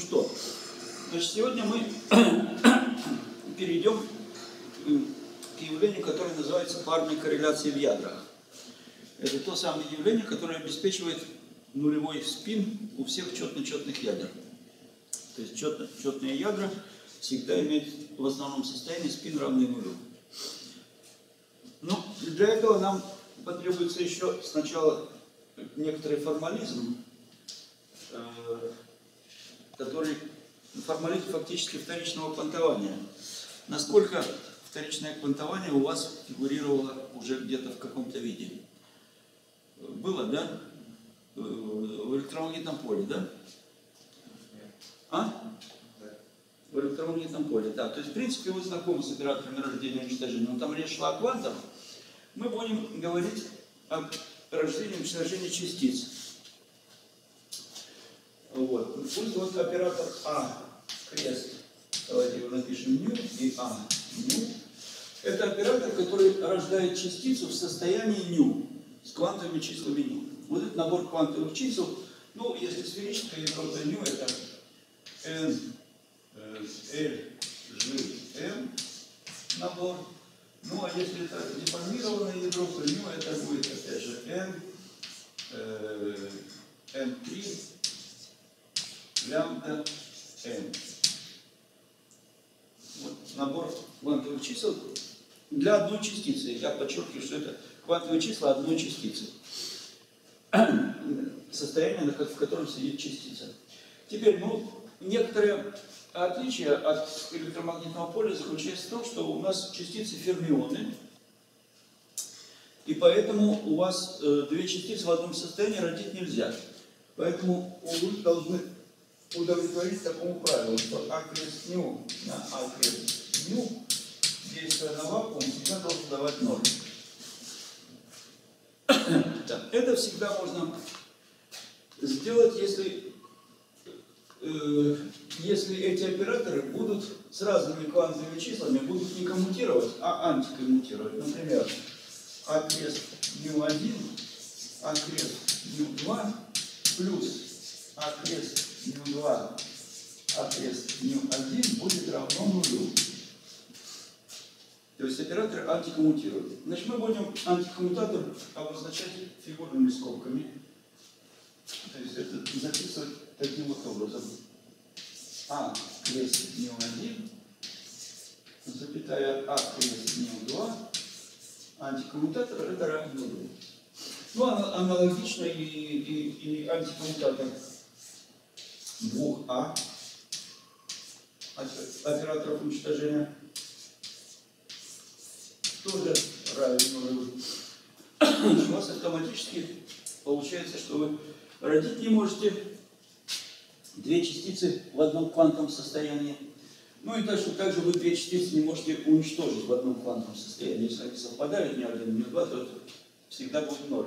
что? Значит, сегодня мы перейдем к явлению, которое называется парной корреляцией в ядрах. Это то самое явление, которое обеспечивает нулевой спин у всех четно-четных ядер. То есть четные ядра всегда имеют в основном состоянии спин равный нулю. Но для этого нам потребуется еще сначала некоторый формализм, который формализм фактически вторичного квантования. Насколько вторичное квантование у вас фигурировало уже где-то в каком-то виде? Было, да? В электромагнитном поле, да? А? В электромагнитном поле, да. То есть, в принципе, вы знакомы с операторами рождения и уничтожения, но там речь шла о квантах. Мы будем говорить о рождении и уничтожении частиц. Вот. Пусть вот оператор А, крест, давайте его напишем ню, и А, ню. Это оператор, который рождает частицу в состоянии ню, с квантовыми числами ню. Вот этот набор квантовых чисел, ну, если сферическое ядро, то ню это n, l, g, m набор. Ну, а если это деформированное ядро, то ню это будет, опять же, n, n3, лямбда, n. Вот набор квантовых чисел для одной частицы. Я подчеркиваю, что это квантовые числа одной частицы. Состояние, в котором сидит частица. Теперь, ну, некоторое отличие от электромагнитного поля заключается в том, что у нас частицы фермионы, и поэтому у вас две частицы в одном состоянии родить нельзя. Поэтому вы должны удовлетворить такому правилу, что А крест ню на А крест ню, действуя на вакуум, всегда должен давать ноль. Это всегда можно сделать, если эти операторы будут с разными квантовыми числами, будут не коммутировать, а антикоммутировать. Например, А крест ню1, А крест ню2 плюс А крест ню2, А крест ню1 будет равно нулю. То есть операторы антикоммутируют. Значит, мы будем антикоммутатор обозначать фигурными скобками. То есть это записывать таким вот образом. А крест ню1, запятая А крест ню2, антикоммутатор это равно нулю. Ну, аналогично и антикоммутатор 2А операторов уничтожения тоже равен нулю. У вас автоматически получается, что вы родить не можете две частицы в одном квантовом состоянии. Ну и точно так же вы две частицы не можете уничтожить в одном квантовом состоянии. Если они совпадают ни один, ни два, то это всегда будет ноль.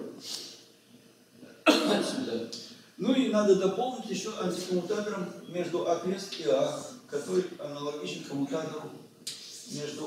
Отсюда. Ну и надо дополнить еще антикоммутатором между А крест и А, который аналогичен коммутатору между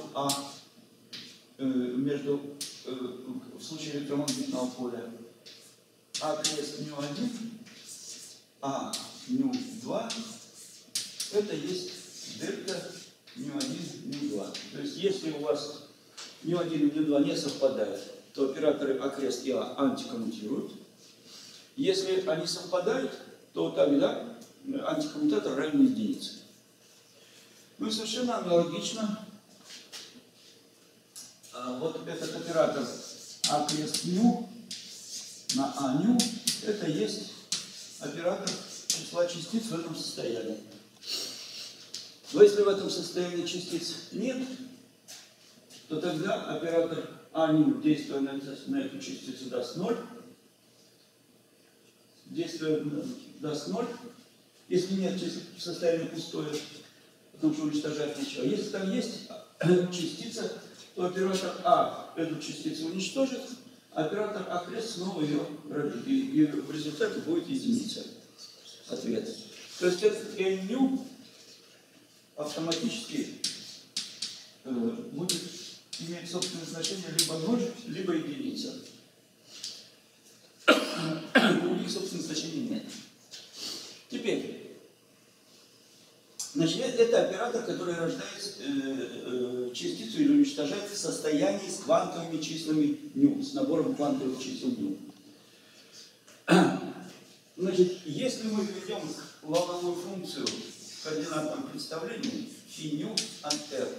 в случае электромагнитного поля А крест ню1, А ню2, это есть дельта ню1, ню2. То есть если у вас ню1 и ню2 не совпадают, то операторы А крест и А антикоммутируют. Если они совпадают, то тогда антикоммутатор равен единице. Ну и совершенно аналогично вот этот оператор А крест ню на А ню, это есть оператор числа частиц в этом состоянии. Но если в этом состоянии частиц нет, то тогда оператор А ню, действуя на эту частицу, даст 0. Действие даст 0. Если нет состояния пустое, потому что уничтожать нечего. Если там есть частица, то оператор А эту частицу уничтожит, а оператор А крест снова ее родит. И в результате будет единица. Ответ. То есть этот n ню автоматически будет иметь собственное значение либо 0, либо единица. Других собственных значений нет. Теперь, это оператор, который рождает частицу или уничтожает состояние с квантовыми числами ню, с набором квантовых чисел ню. Значит, если мы введем волновую функцию в координатном представлении φ ню от r,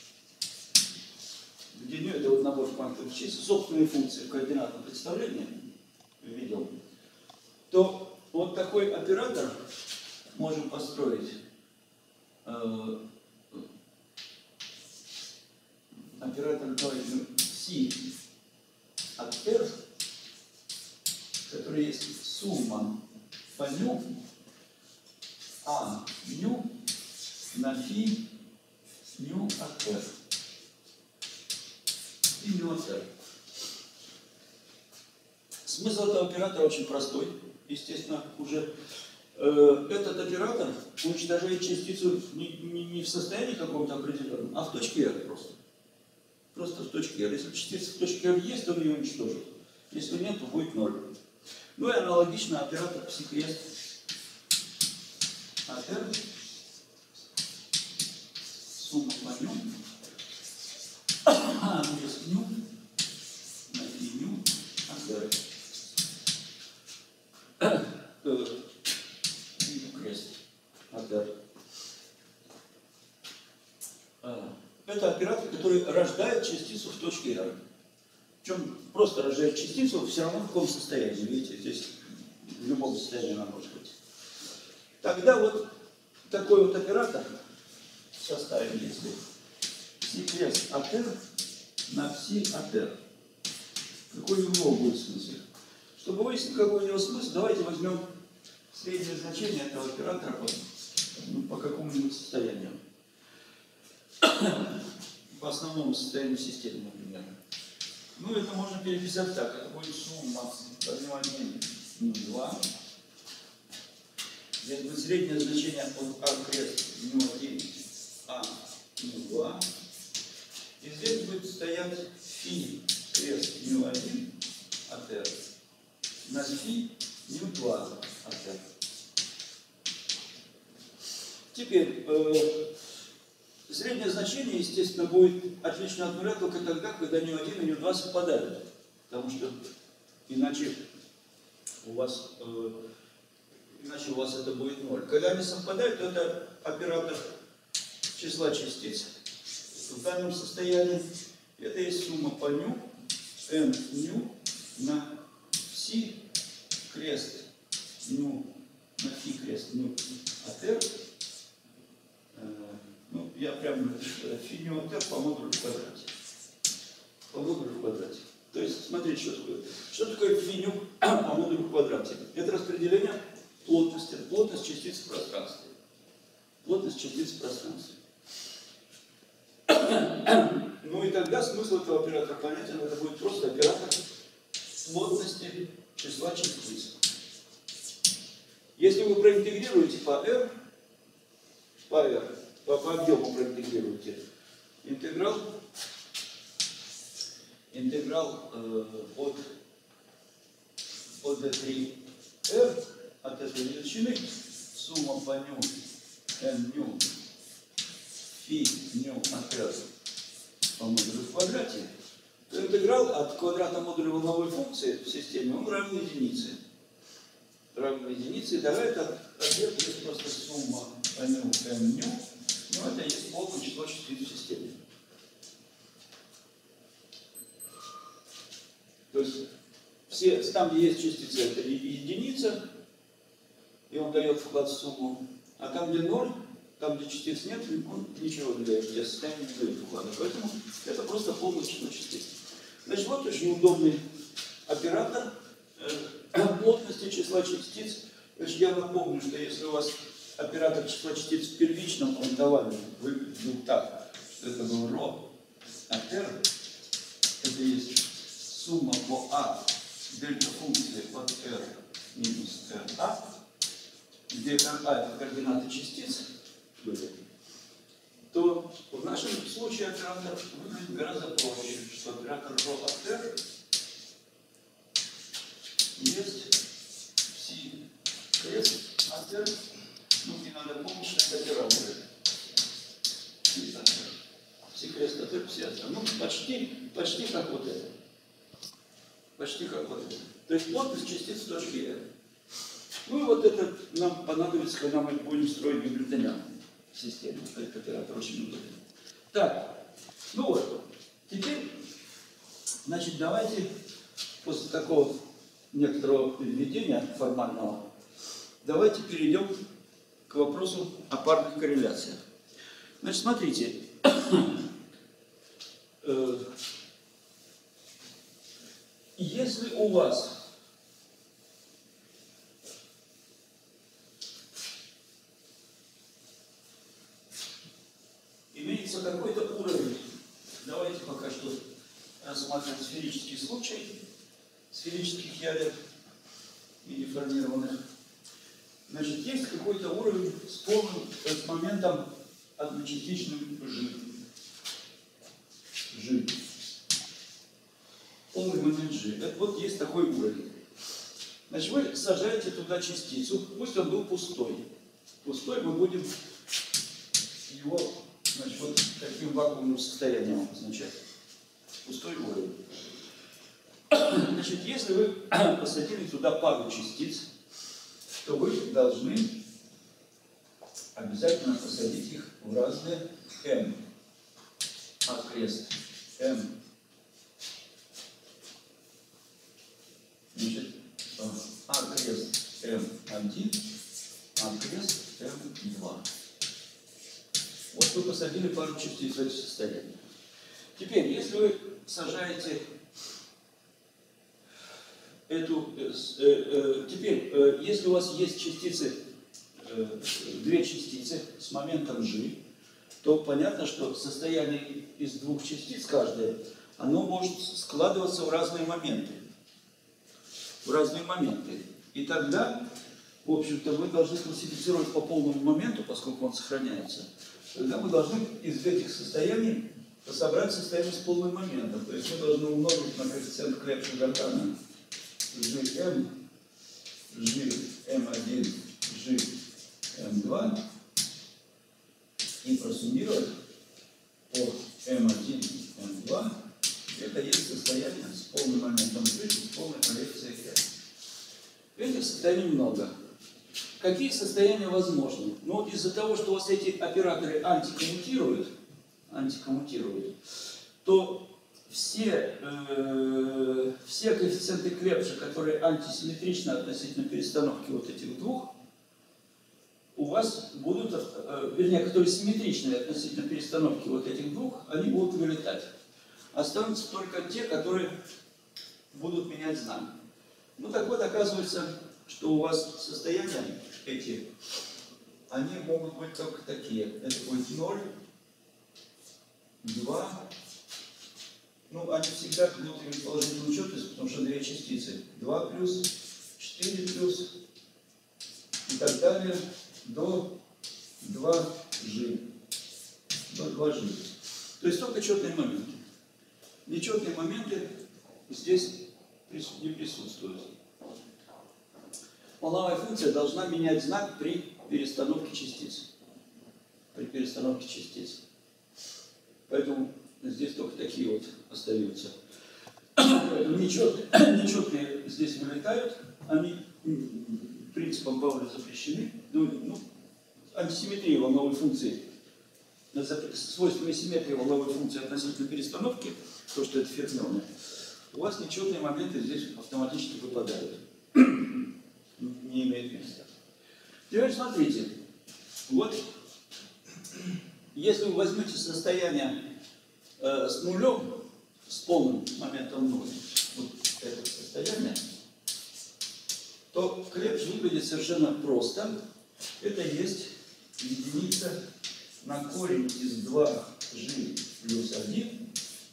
где ню это вот набор квантовых чисел, собственные функции в координатном представлении введем, то вот такой оператор можем построить. Оператор φ от r, который есть сумма по ню, а ню на φ ню от r. И ню от r. Смысл этого оператора очень простой. Естественно, уже этот оператор уничтожает частицу не в состоянии каком-то определенном, а в точке r просто. Просто в точке r. Если частица в точке r есть, то он ее уничтожит. Если нет, то будет 0. Ну и аналогично оператор пси-крест от r, сумма по ню, есть ню на φ ню от r. Крест от r. Это оператор, который рождает частицу в точке r. Причем просто рождает частицу, все равно в каком состоянии. Видите, здесь в любом состоянии она может быть. Тогда вот такой вот оператор составим, если пси-крест от r на пси от r. Какой у него будет смысл? Чтобы выяснить, какой у него смысл, давайте возьмем среднее значение этого оператора по какому-нибудь состоянию. По основному состоянию системы, например. Ну, это можно переписать так. Это будет сумма поднимания 2. Здесь будет среднее значение от А крест μ1, А μ2. И здесь будет стоять φ крест μ1 от r на φ μ2 от r. Теперь среднее значение, естественно, будет отлично от нуля только тогда, когда μ1 и μ2 совпадают. Потому что иначе у вас это будет 0. Когда они совпадают, то это оператор числа частиц. В данном состоянии это есть сумма по ню, n ню на пси крест ню на фи крест ню от r. Ну, я прямо фи ню от r по модулю в квадрате. По модулю в квадрате. То есть, смотрите, что такое. Что такое фи ню по модулю в квадрате? Это распределение плотности. Плотность частиц в пространстве. Плотность частиц в пространстве. Ну и тогда смысл этого оператора понятен. Это будет просто оператор плотности числа частиц. Если вы проинтегрируете по r, по объему проинтегрируете, интеграл от d3r от этой величины, сумма по ню n ню фи ню от r по модулю в квадрате, то интеграл от квадрата модуля волновой функции в системе, он равен единице. Равен единице, тогда это ответ есть просто сумма по ню n ню, но это есть полное число частиц в системе. То есть там, где есть частица, это единица, и он дает вклад в сумму. А там, где 0, там, где частиц нет, он ничего не дает, где состояние не дает вклада. Поэтому это просто полное число частиц. Значит, вот очень удобный оператор плотности числа частиц. Значит, я напомню, что если у вас оператор числа частиц в первичном квантовании выглядит так, что это был ρ от r, это есть сумма по А дельта функции от R минус RA, где RA это координаты частиц, то в нашем случае оператор выглядит гораздо проще, что оператор ρ от R есть пси крест от R. Ну и надо помнить, что это операторы. это все остальные. Ну, почти как вот это. Почти как вот это. То есть плотность частиц в точке R. Ну и вот это нам понадобится, когда мы будем строить гамильтонианную систему. Этот оператор очень удобен. Так, ну вот. Теперь, значит, давайте после такого некоторого введения формального, давайте перейдем к вопросу о парных корреляциях. Значит, смотрите. Если у вас имеется какой-то уровень, давайте пока что рассматриваем сферический случай, сферических ядер мини-формированных. Значит, есть какой-то уровень с моментом одночастичным G. Полный момент G. Это вот есть такой уровень. Значит, вы сажаете туда частицу, пусть он был пустой. Пустой мы будем его, значит, вот таким вакуумным состоянием обозначать. Пустой уровень. Значит, если вы посадили туда пару частиц, то вы должны обязательно посадить их в разные m. Окрест m. Значит, окрест m1, окрест m2. Вот вы посадили пару частиц в это состояние. Теперь, если вы сажаете если у вас есть частицы, две частицы с моментом G, то понятно, что состояние из двух частиц каждое, оно может складываться в разные моменты. И тогда, в общем-то, вы должны классифицировать по полному моменту, поскольку он сохраняется. Тогда мы должны из этих состояний собрать состояние с полным моментом. То есть мы должны умножить на коэффициент Клепша-Жордана Gm, Gm1, Gm2 и просуммировать по M1 и M2. Это есть состояние с полным моментом G, с полной коррекцией R. Этих состояний много. Какие состояния возможны? Ну вот из-за того, что у вас эти операторы антикоммутируют, то все коэффициенты Клепша, которые антисимметричны относительно перестановки вот этих двух, у вас будут, вернее, которые симметричны относительно перестановки вот этих двух, они будут вылетать. Останутся только те, которые будут менять знак. Ну так вот, оказывается, что у вас состояния эти, они могут быть только такие. Это будет 0, 2, ну, они всегда будут иметь положительную четкость, потому что две частицы. 2 плюс, 4 плюс и так далее до 2G. До 2G. То есть только четные моменты. Нечетные моменты здесь не присутствуют. Половая функция должна менять знак при перестановке частиц. Поэтому здесь только такие вот остаются. Нечетные здесь вылетают, они принципом Пауля запрещены. Антисимметрия волновой функции, свойствами симметрии волновой функции относительно перестановки, то, что это фермионы, у вас нечетные моменты здесь автоматически выпадают. Не имеет места. Теперь смотрите, вот если вы возьмете состояние с нулем, с полным моментом 0, вот это состояние, то Клепш выглядит совершенно просто. Это есть единица на корень из 2G плюс 1,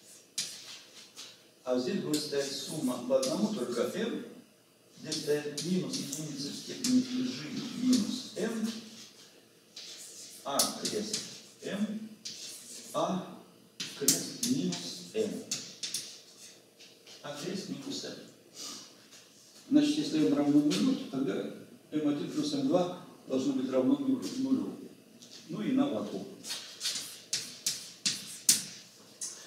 а здесь будет стоять сумма по одному только m, здесь стоит минус единица в степени G минус m, а крест m, а крест минус m. А крест минус m. Значит, если m равно нулю, то тогда m1 плюс m2 должно быть равно нулю. Ну и на вакуум.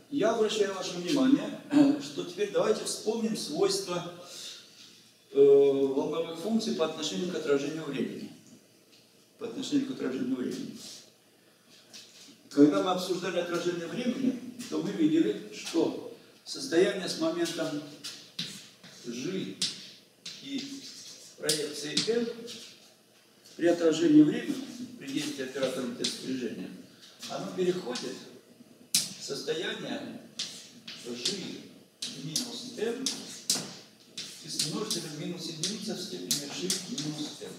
я обращаю ваше внимание, что теперь давайте вспомним свойства волновых функций по отношению к отражению времени. По отношению к отражению времени. Когда мы обсуждали отражение времени, то мы видели, что состояние с моментом G и проекции M при отражении времени, при действии оператора тест-движения, оно переходит в состояние G минус M и с множителем минус единица в степени G минус M.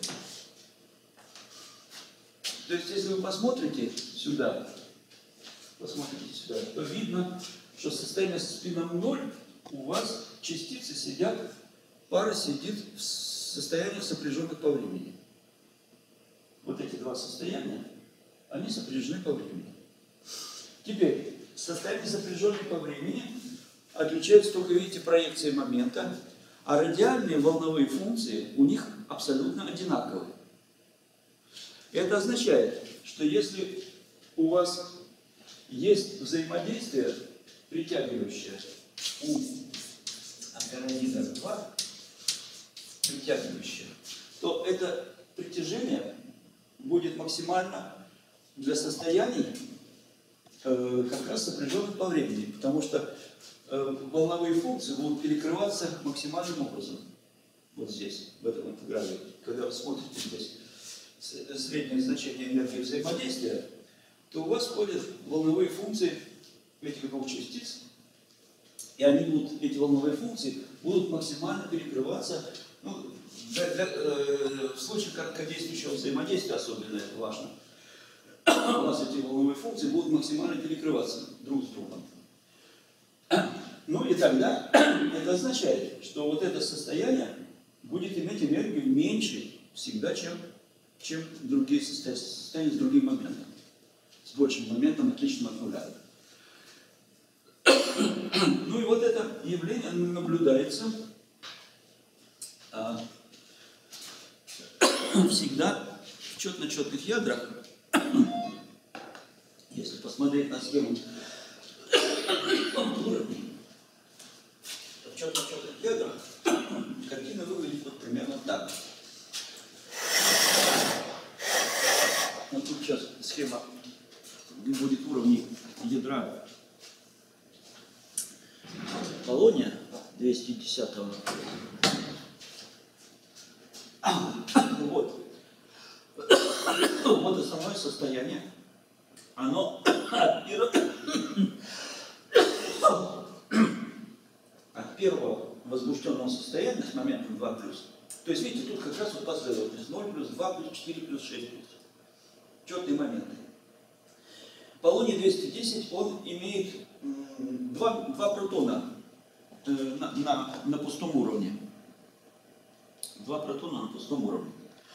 То есть, если вы посмотрите сюда, то видно, что состояние со спином 0 у вас частицы сидят, пара сидит в состоянии сопряженных по времени. Вот эти два состояния, они сопряжены по времени. Теперь, состояние сопряженных по времени отличается только, видите, проекцией момента, а радиальные волновые функции у них абсолютно одинаковые. Это означает, что если у вас есть взаимодействие притягивающее у аперонидов 2, притягивающее, то это притяжение будет максимально для состояний как раз сопряженных по времени, потому что волновые функции будут перекрываться максимальным образом. Вот здесь, в этом интеграле. Когда вы смотрите здесь среднее значение энергии взаимодействия, то у вас входят волновые функции этих двух частиц, и они будут, эти волновые функции будут максимально перекрываться. Ну, в случае короткодействующего взаимодействия особенно это важно. У нас эти волновые функции будут максимально перекрываться друг с другом. Ну и тогда это означает, что вот это состояние будет иметь энергию меньше всегда, чем другие состояния с другим моментом. С большим моментом, отличным от нуля. Ну и вот это явление наблюдается всегда в четно-четных ядрах. Если посмотреть на схему уровней, то в четно-четных ядрах картина выглядит вот примерно так. Вот тут сейчас схема будет уровней ядра полония 210-го. Вот. Вот основное состояние. Оно от первого возбужденного состояния с моментом 2+. То есть, видите, тут как раз вот последовательность 0+, 2+, 4+, 6+. Четные моменты. Полоний 210, он имеет два протона на пустом уровне. Два протона на пустом уровне.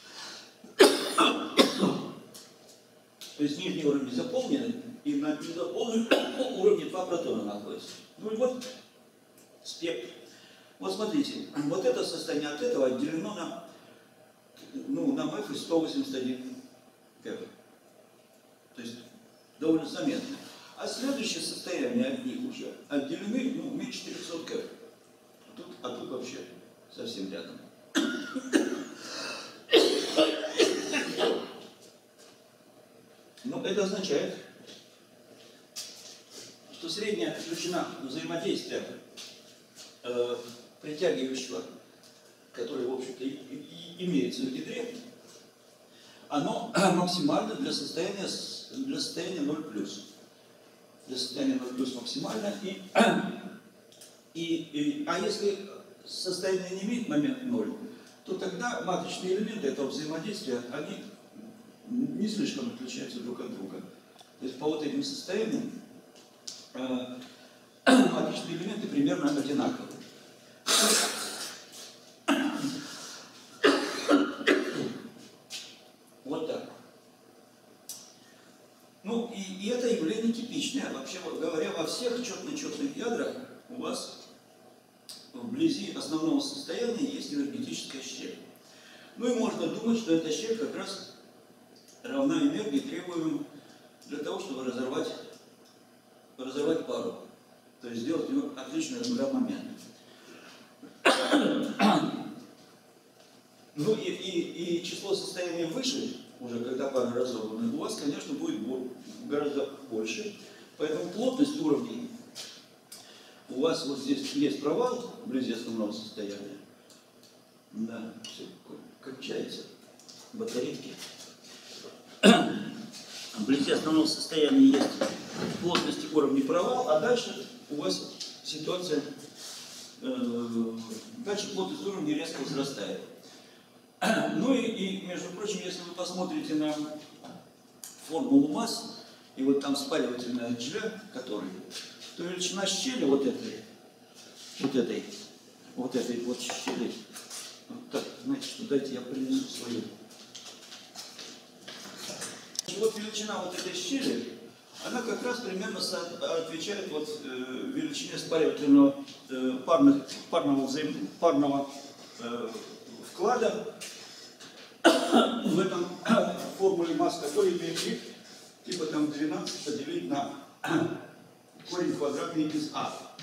То есть нижний уровень заполнен, и на незаполненном уровне два протона находятся. Ну и вот спектр. Вот смотрите, вот это состояние от этого отделено на МФ 181 кэп. То есть довольно заметно. А следующее состояние от них уже отделены меньше 400 кэп. А тут вообще совсем рядом. Но это означает, что средняя величина взаимодействия притягивающего, которое, в общем-то, имеется в ядре, оно максимально для состояния 0+. Для состояния 0+ максимально. А если состояние не имеет момент 0, то тогда матричные элементы этого взаимодействия, они не слишком отличаются друг от друга. То есть по вот этим состояниям матричные элементы примерно одинаковые. Вот так. Ну и это явление типичное. Вообще говоря, во всех четно-четных ядрах у вас вблизи основного состояния есть энергетическая щель. Ну и можно думать, что эта щель как раз равна энергии, требуемой для того, чтобы разорвать пару. То есть сделать его отличный от нуля момент. Ну и число состояний выше, уже когда пары разобраны, у вас, конечно, будет гораздо больше. Поэтому плотность уровней у вас вот здесь есть провал вблизи основного состояния. Да, все кончается. Батарейки. Вблизи основного состояния есть плотность уровней провал, а дальше у вас ситуация, дальше плотность уровня резко возрастает. Ну и, между прочим, если вы посмотрите на формулу масс, и вот там спаривательная G, который, то величина щели вот этой щели, так, знаете что, дайте я принесу свою. Вот величина вот этой щели, она как раз примерно отвечает вот величине спаривательного парного вклада в этом формуле масс, который имеет вид типа там 12 поделить на корень квадратный из А.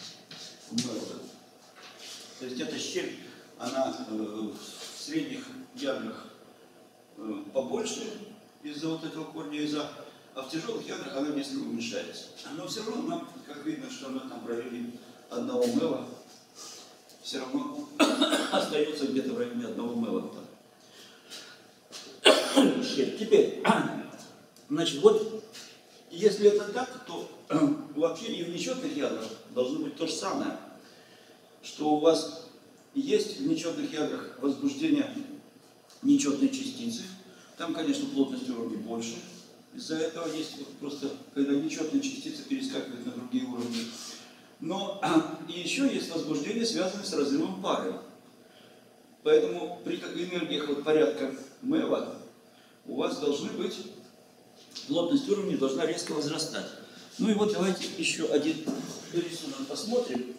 То есть эта щель, она в средних ядрах побольше из-за вот этого корня из А, а в тяжелых ядрах она несколько уменьшается. Но все равно нам, как видно, что она там в районе 1 мэва, все равно остается где-то в районе 1 мэва. Теперь, значит, вот если это так, то вообще и в нечетных ядрах должно быть то же самое, что у вас есть в нечетных ядрах возбуждение нечетной частицы. Там, конечно, плотность уровня больше. Из-за этого есть просто, когда нечетная частица перескакивает на другие уровни. Но и еще есть возбуждение, связанное с разрывом пары. Поэтому при энергиях вот порядка МЭВа у вас должны быть, плотность уровня должна резко возрастать. Ну и вот давайте еще один рисунок посмотрим.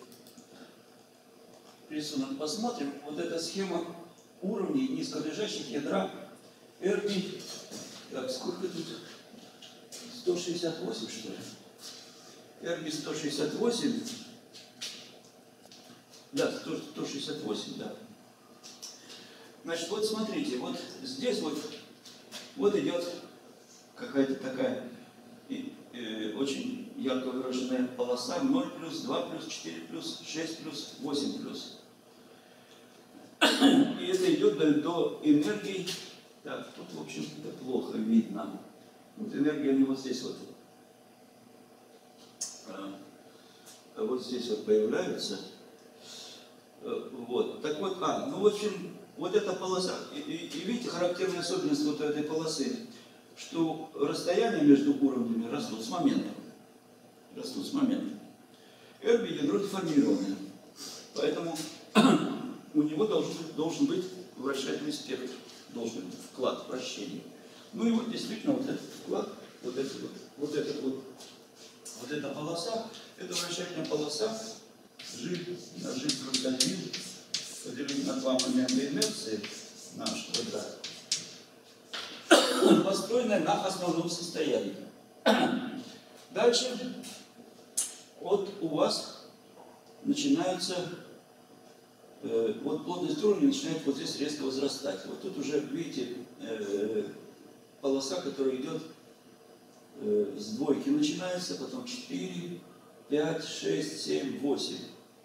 Вот эта схема уровней низколежащих ядра RB. Так, сколько тут? 168, что ли? RB 168. Да, 168, да. Значит, вот смотрите, вот здесь вот идет какая-то такая очень ярко выраженная полоса 0 плюс, 2 плюс, 4 плюс, 6 плюс, 8 плюс. И это идет до энергии. Так, тут, в общем, это плохо видно. Вот энергия, они вот здесь вот. Вот здесь вот появляются. Вот. Так вот, ну, в общем, вот эта полоса, и видите, характерная особенность вот этой полосы, что расстояния между уровнями растут с моментом. RB ядро деформированное. Поэтому у него должен быть вращательный спектр, должен быть вклад вращения. Ну и вот действительно вот этот вклад, вот эта полоса, это вращательная полоса G на G плюс 1 поделить на 2 момента инерции на H квадрат, построенная на основном состоянии. Дальше вот у вас начинается, вот плотность уровня начинает вот здесь резко возрастать. Вот тут уже, видите, полоса, которая идет с двойки начинается, потом 4, 5, 6, 7, 8.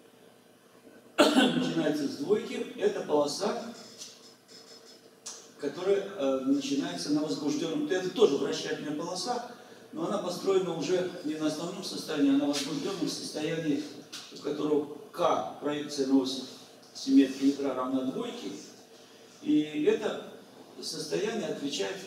Начинается с двойки. Это полоса, которая начинается на возбужденном. Это тоже вращательная полоса, но она построена уже не на основном состоянии, а на возбужденном состоянии, у которого К, проекция на ось симметрии ядра, равна двойке. И это состояние отвечает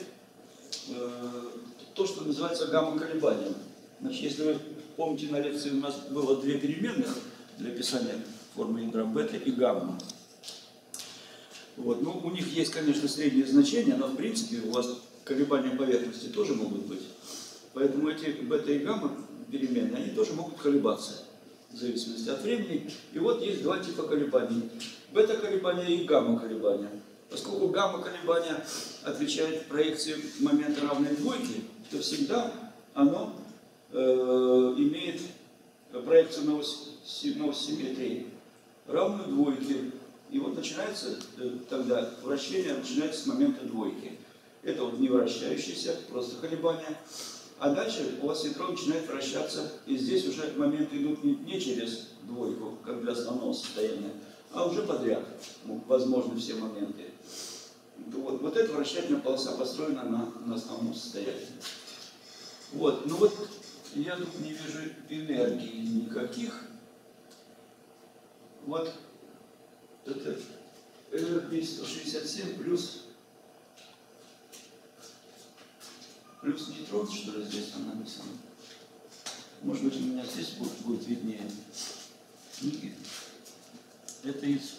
то, что называется гамма-колебанием. Значит, если вы помните, на лекции у нас было две переменных для описания формы ядра бета и гамма. Вот. Ну, у них есть, конечно, среднее значение, но в принципе у вас колебания поверхности тоже могут быть. Поэтому эти бета и гамма переменные, они тоже могут колебаться в зависимости от времени. И вот есть два типа колебаний. Бета-колебания и гамма-колебания. Поскольку гамма-колебания отвечает проекции момента равной двойке, то всегда оно имеет проекцию на ось симметрии, равную двойке. И вот начинается тогда вращение начинается с момента двойки. Это вот не вращающиеся, просто колебания. А дальше у вас электрон начинает вращаться, и здесь уже моменты идут не через двойку, как для основного состояния, а уже подряд. Возможны все моменты. Вот эта вращательная полоса построена на основном состоянии. Вот, ну вот я тут не вижу энергии никаких. Вот это РП-167 плюс нейтрон, что ли, здесь там написано. Может быть, у меня здесь будет виднее. Это из...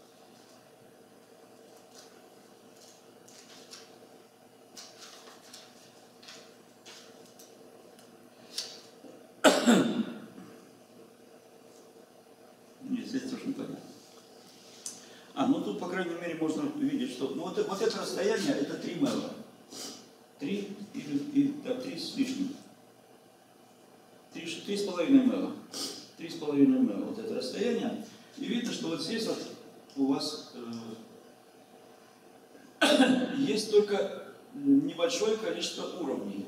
Нет, здесь тоже не понятно. Ну тут, по крайней мере, можно увидеть, что... Ну вот это расстояние, это 3 мэла. 3 с лишним. 3,5 мэла. 3,5 мэла. Вот это расстояние. И видно, что вот здесь вот у вас есть только небольшое количество уровней.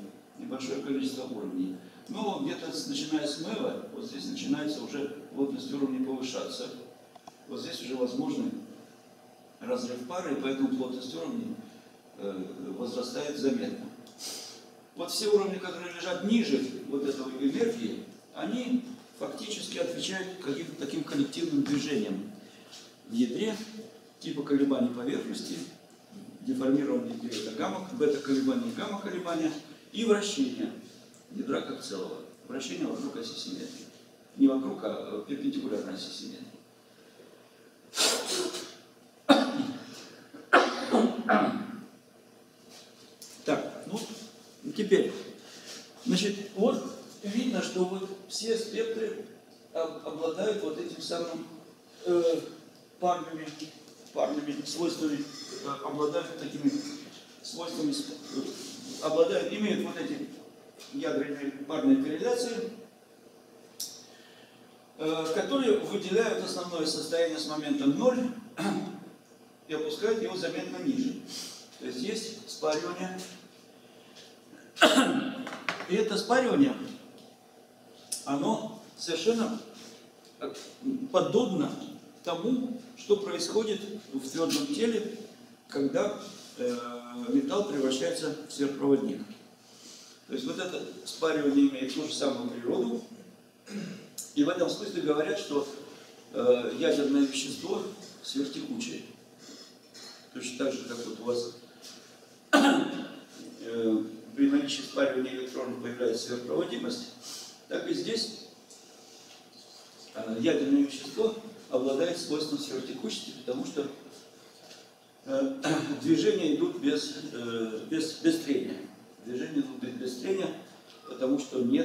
Но где-то начиная с мэла, вот здесь начинается уже плотность уровней повышаться. Вот здесь уже возможны разрыв пары, и поэтому плотность уровней возрастает заметно. Вот все уровни, которые лежат ниже вот этого энергии, они фактически отвечают каким-то таким коллективным движениям в ядре, типа колебаний поверхности, деформирования бета-колебания, гамма-колебания и вращения ядра как целого. Вращение вокруг оси симметрии. Не вокруг, а перпендикулярно оси симметрии. Так, ну, теперь, значит, вот видно, что вот все спектры обладают вот этим самым парными свойствами, обладают такими свойствами, имеют вот эти ядерные парные корреляции, которые выделяют основное состояние с моментом 0 и опускают его заметно ниже. То есть есть спаривание. И это спаривание, оно совершенно подобно тому, что происходит в твердом теле, когда металл превращается в сверхпроводник. То есть вот это спаривание имеет ту же самую природу. И в этом смысле говорят, что ядерное вещество сверхтекучее. Точно так же, как вот у вас при наличии спаривания электронов появляется сверхпроводимость, так и здесь ядерное вещество обладает свойством сверхтекучести, потому что движения идут без трения. Движения идут без трения, потому что не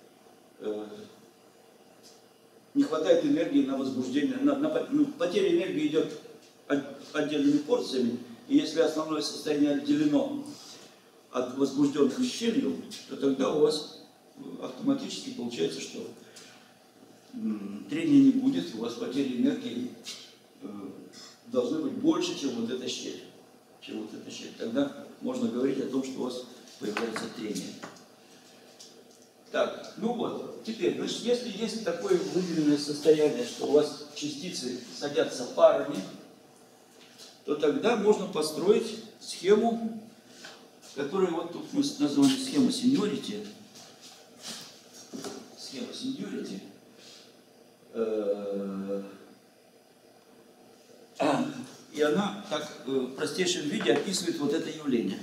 хватает энергии на возбуждение. Потеря энергии идет отдельными порциями, и если основное состояние отделено от возбужденных щелью, то тогда у вас автоматически получается, что трения не будет, у вас потери энергии должны быть больше, чем вот эта щель. Тогда можно говорить о том, что у вас появляется трение. Так, ну вот, теперь, значит, если есть такое выделенное состояние, что у вас частицы садятся парами, то тогда можно построить схему, которую вот тут мы назвали схема seniority. И она так в простейшем виде описывает вот это явление.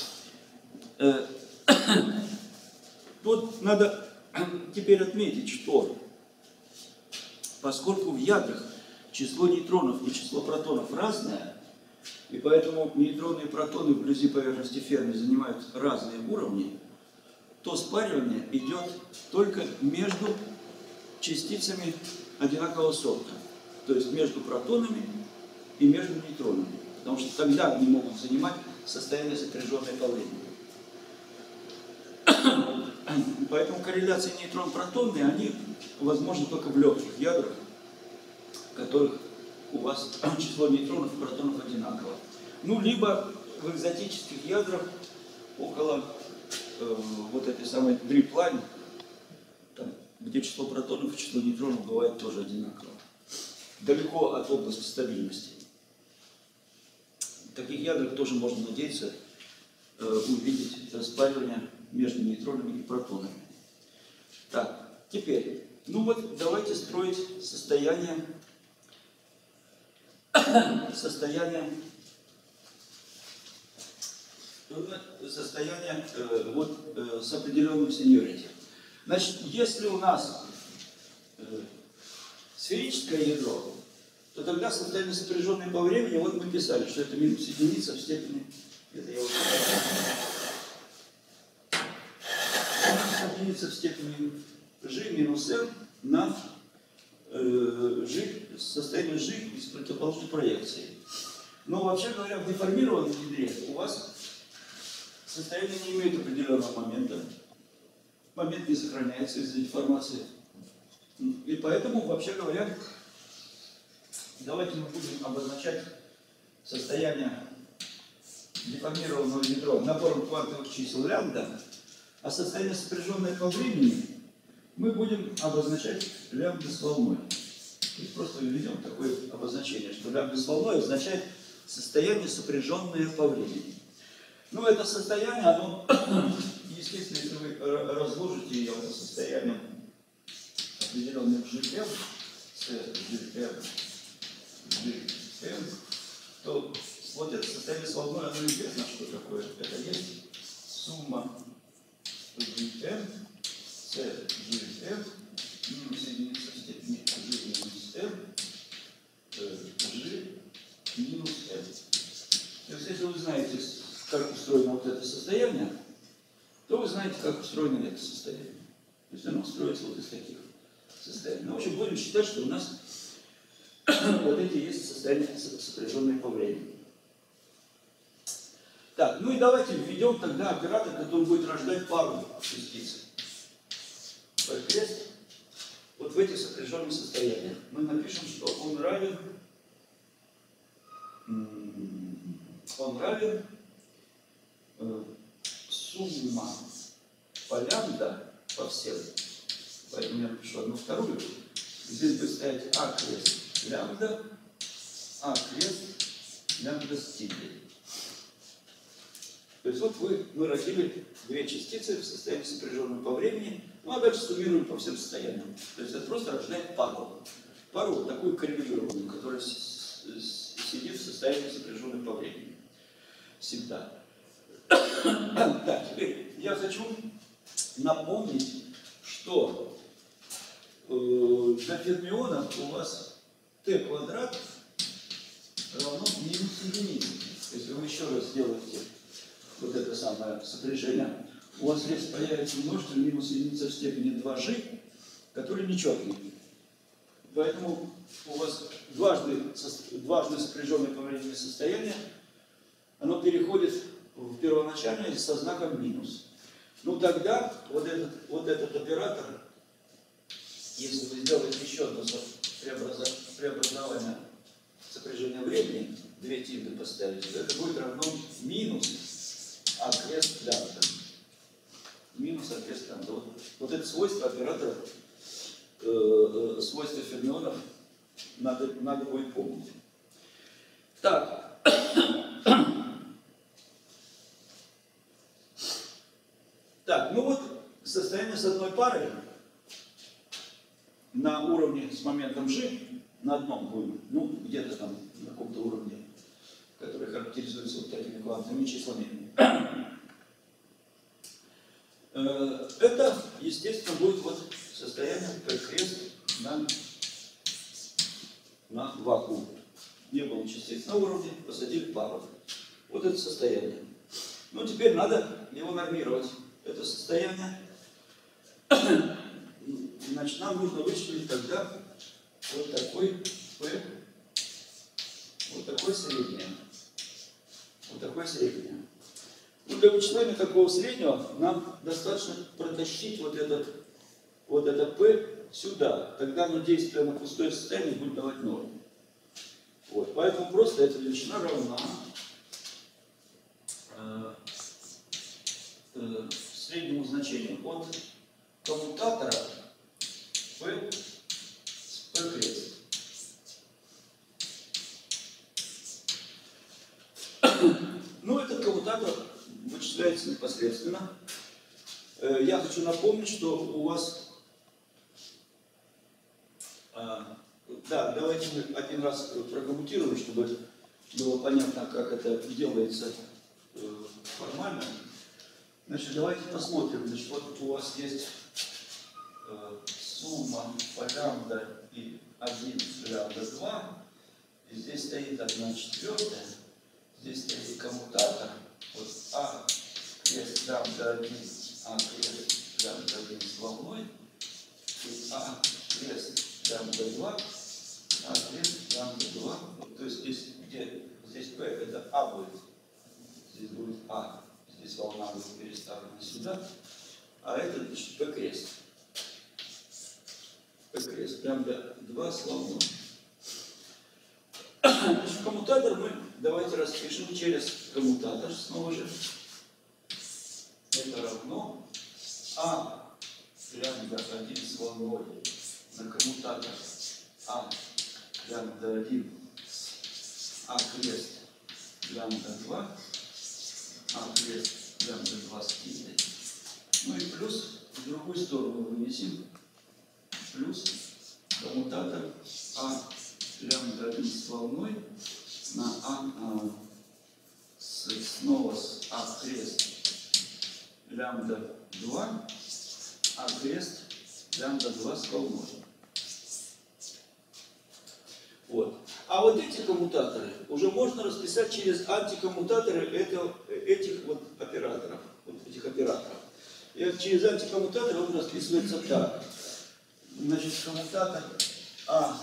Тут надо теперь отметить, что поскольку в ядрах число нейтронов и число протонов разное, и поэтому нейтроны и протоны вблизи поверхности Ферми занимают разные уровни, то спаривание идет только между частицами одинакового сорта, то есть между протонами и между нейтронами, потому что тогда они могут занимать состояние сопряженной по времени. Поэтому корреляции нейтрон-протонные, они возможны только в легких ядрах, в которых у вас число нейтронов и протонов одинаково. Ну, либо в экзотических ядрах около вот этой самой дриплань, где число протонов и число нейтронов бывает тоже одинаково. Далеко от области стабильности. В таких ядрах тоже можно надеяться увидеть распаривание между нейтронами и протонами. Так, теперь, ну вот давайте строить состояние с определенным сеньорити. Значит, если у нас сферическое ядро, то тогда состояние сопряженное по времени, вот мы писали, что это минус единица в степени, это я вот минус единица в степени g минус n на состояние g из противоположной проекции. Но вообще говоря, в деформированном ядре у вас состояние не имеет определенного момента. Момент не сохраняется из-за деформации. И поэтому, вообще говоря, давайте мы будем обозначать состояние деформированного ядра набором квантовых чисел лямбда, а состояние, сопряженное по времени, мы будем обозначать лямбда с волной. То есть просто введем такое обозначение, что лямбда с волной означает состояние, сопряженное по времени. Ну, это состояние, оно, естественно, если вы разложите ее по состоянию определенных GM, то вот это состояние с волной, оно известно, что такое. Это есть сумма GM, CGM, минус единица в степени G минус M, G минус M. То есть, если вы знаете, как устроено вот это состояние, то вы знаете, как устроено это состояние. То есть оно строится вот из таких состояний. Ну, в общем, будем считать, что у нас вот эти есть состояния, сопряженные по времени. Так, ну и давайте введем тогда оператор, который будет рождать пару частиц. Крест. Вот в этих сопряженных состояниях мы напишем, что он равен сумма по лямбда по всем. Поэтому я напишу одну вторую. Здесь будет стоять А крест лямбда, А крест лямбда степень. То есть вот мы родили две частицы в состоянии сопряженного по времени, ну а дальше суммируем по всем состояниям. То есть это просто рождает пару. Пару вот такую коррелированную, которая сидит в состоянии сопряженного по времени. Всегда. Так, теперь я хочу напомнить, что для фермионов у вас t квадрат равно минус единице. Если вы еще раз сделаете вот это самое сопряжение, у вас здесь появится множитель минус единица в степени 2g, который нечетный. Поэтому у вас дважды сопряженное по времени состояние, оно переходит в первоначальное со знаком минус. Ну тогда вот этот оператор, если вы сделаете еще одно преобразование сопряжения времени, две тильды поставите, то это будет равно минус А крест лямбда. Минус А крест лямбда. Вот это свойство оператора, свойство фермионов надо будет помнить. Так. Так, ну вот состояние с одной парой на уровне с моментом G, на одном будем, ну где-то там на каком-то уровне, который характеризуется вот такими квантовыми числами. Это, естественно, будет вот состояние P-крест на вакуум. Не было частиц на уровне, посадили пару. Вот это состояние. Ну, теперь надо его нормировать. Это состояние. Значит, нам нужно вычислить тогда вот такой P, вот такое среднее. Вот такое среднее. Ну, для вычисления такого среднего нам достаточно протащить вот это P сюда. Тогда оно, действие на пустое состояние, будет давать 0. Вот. Поэтому просто эта величина равна среднему значению от коммутатора P с P крест. Ну, этот коммутатор вычисляется непосредственно. Я хочу напомнить, что у вас... Да, давайте мы один раз прокоммутируем, чтобы было понятно, как это делается формально. Значит, давайте посмотрим. Значит, вот у вас есть сумма по лямбда и 1 лямбда 2. И здесь стоит 1/4. Здесь стоит коммутатор. Вот А крест лямбда 1, А крест лямбда 1 с волной. И А крест лямбда 2, А крест лямбда 2. Вот, то есть здесь P это А будет. Здесь будет А. Здесь волна будет переставлена сюда. А это, значит, P крест. P крест. Лямбда 2 с волной. Значит, коммутатор мы давайте распишем через коммутатор снова же. Это равно А лямбда 1 с волной на коммутатор А лямбда 1, А крест лямбда 2, А крест лямбда 2 с тильдой. Ну и плюс в другую сторону вынесем. Плюс коммутатор А лямбда 1 с волной на снова с А крест лямбда 2, А крест лямбда 2 с волной. Вот. А вот эти коммутаторы уже можно расписать через антикоммутаторы этих вот операторов. И через антикоммутатор он расписывается так. Значит, коммутатор А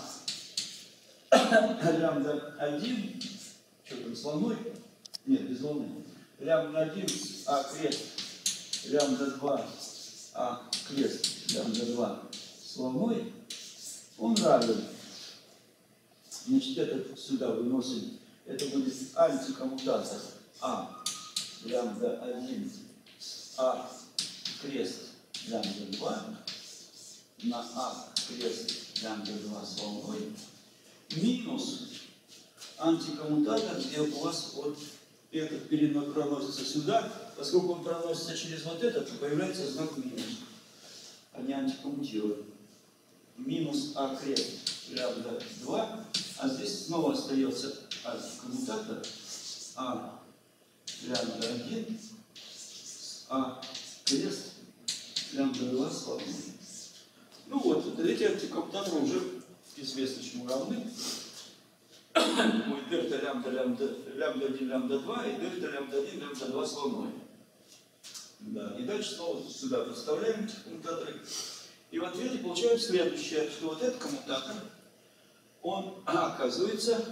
лямбда 1, что там, с волной? Нет, без волны. Лямбда 1, А крест, лямбда 2, А крест, лямбда 2 с волной, он равен. Значит, это сюда выносим. Это будет антикоммутатор А лямбда 1, А крест, лямбда 2 на А крест, лямбда 2 с волной. Минус антикоммутатор, где у вас вот этот передок проносится сюда, поскольку он проносится через вот этот, то появляется знак минус, а не антикоммутирует. Минус А крест лямбда 2, а здесь снова остается антикоммутатор А лямбда 1, А крест лямбда 2 с волной. Ну вот, эти антикоммутаторы уже известно, чему равны. Будет дельта лямбда 1 лямбда 2 и дельта лямбда 1 лямбда 2 с волной. Да. И дальше снова сюда подставляем эти коммутаторы. И в ответе получаем следующее, что вот этот коммутатор, он оказывается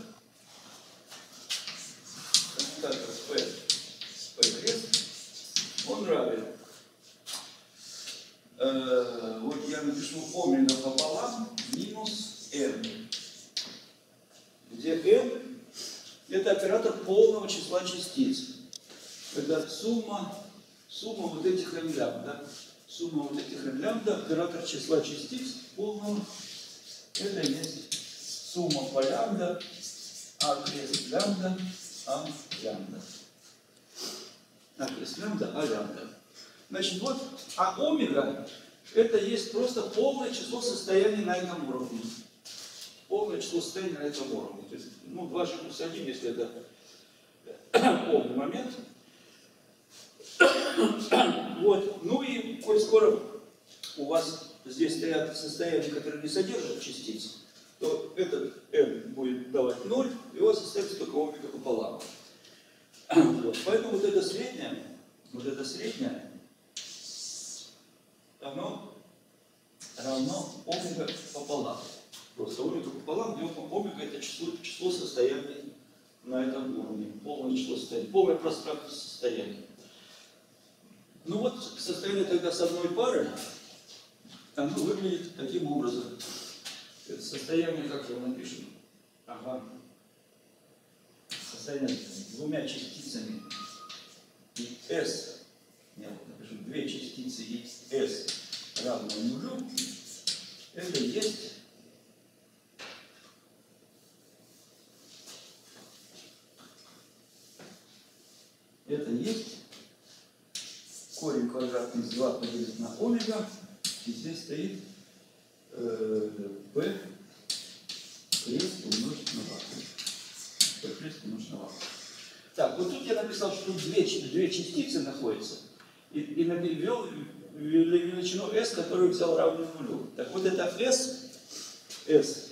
коммутатор с P крест, он равен. Вот я напишу омега пополам минус n, где n это оператор полного числа частиц. Это сумма вот этих n лямбда. Сумма вот этих n лямбда, оператор числа частиц полного, это есть сумма по лямбда, А крест лямбда, А лямбда. А крест лямбда, А лямбда. Значит, вот, а омега это есть просто полное число состояний на этом уровне. Полное число состояний на этом уровне. То есть, ну, 2 плюс 1, если это полный момент. Вот. Ну и, коль скоро у вас здесь стоят состояния, которые не содержат частиц, то этот n будет давать 0, и у вас остается только омега пополам. Вот. Поэтому вот это среднее, оно равно омега пополам. Просто омега пополам, где омега это число состояний на этом уровне. Полное число состояний. Полное пространство состояний. Ну вот состояние тогда с одной пары, оно выглядит таким образом. Это состояние, как его напишем? Ага. Состояние с двумя частицами и S. Я вот напишу две частицы и S равно нулю. Это есть корень квадратный из 2 поделить на омега. И здесь стоит P крест умножить на вакуум. P крест умножить на вакуум. Так, вот тут я написал, что тут две частицы находятся. И ввел величину S, которую взял равную нулю. Так вот это S,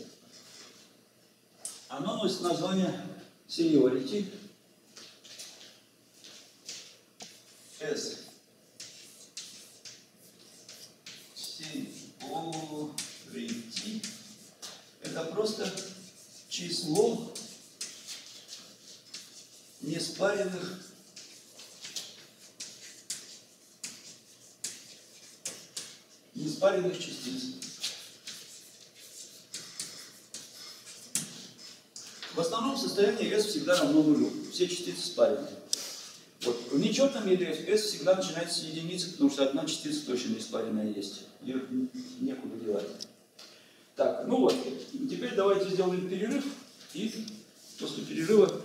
оно носит название seniority. S. Seniority. Это просто число неспаренных частиц. В основном состояние S всегда равно нулю. Все частицы спарены. Вот. В нечетном ядре S всегда начинается с единицы, потому что одна частица точно не спаренная есть. Ее некуда девать. Так, ну вот. Теперь давайте сделаем перерыв. И после перерыва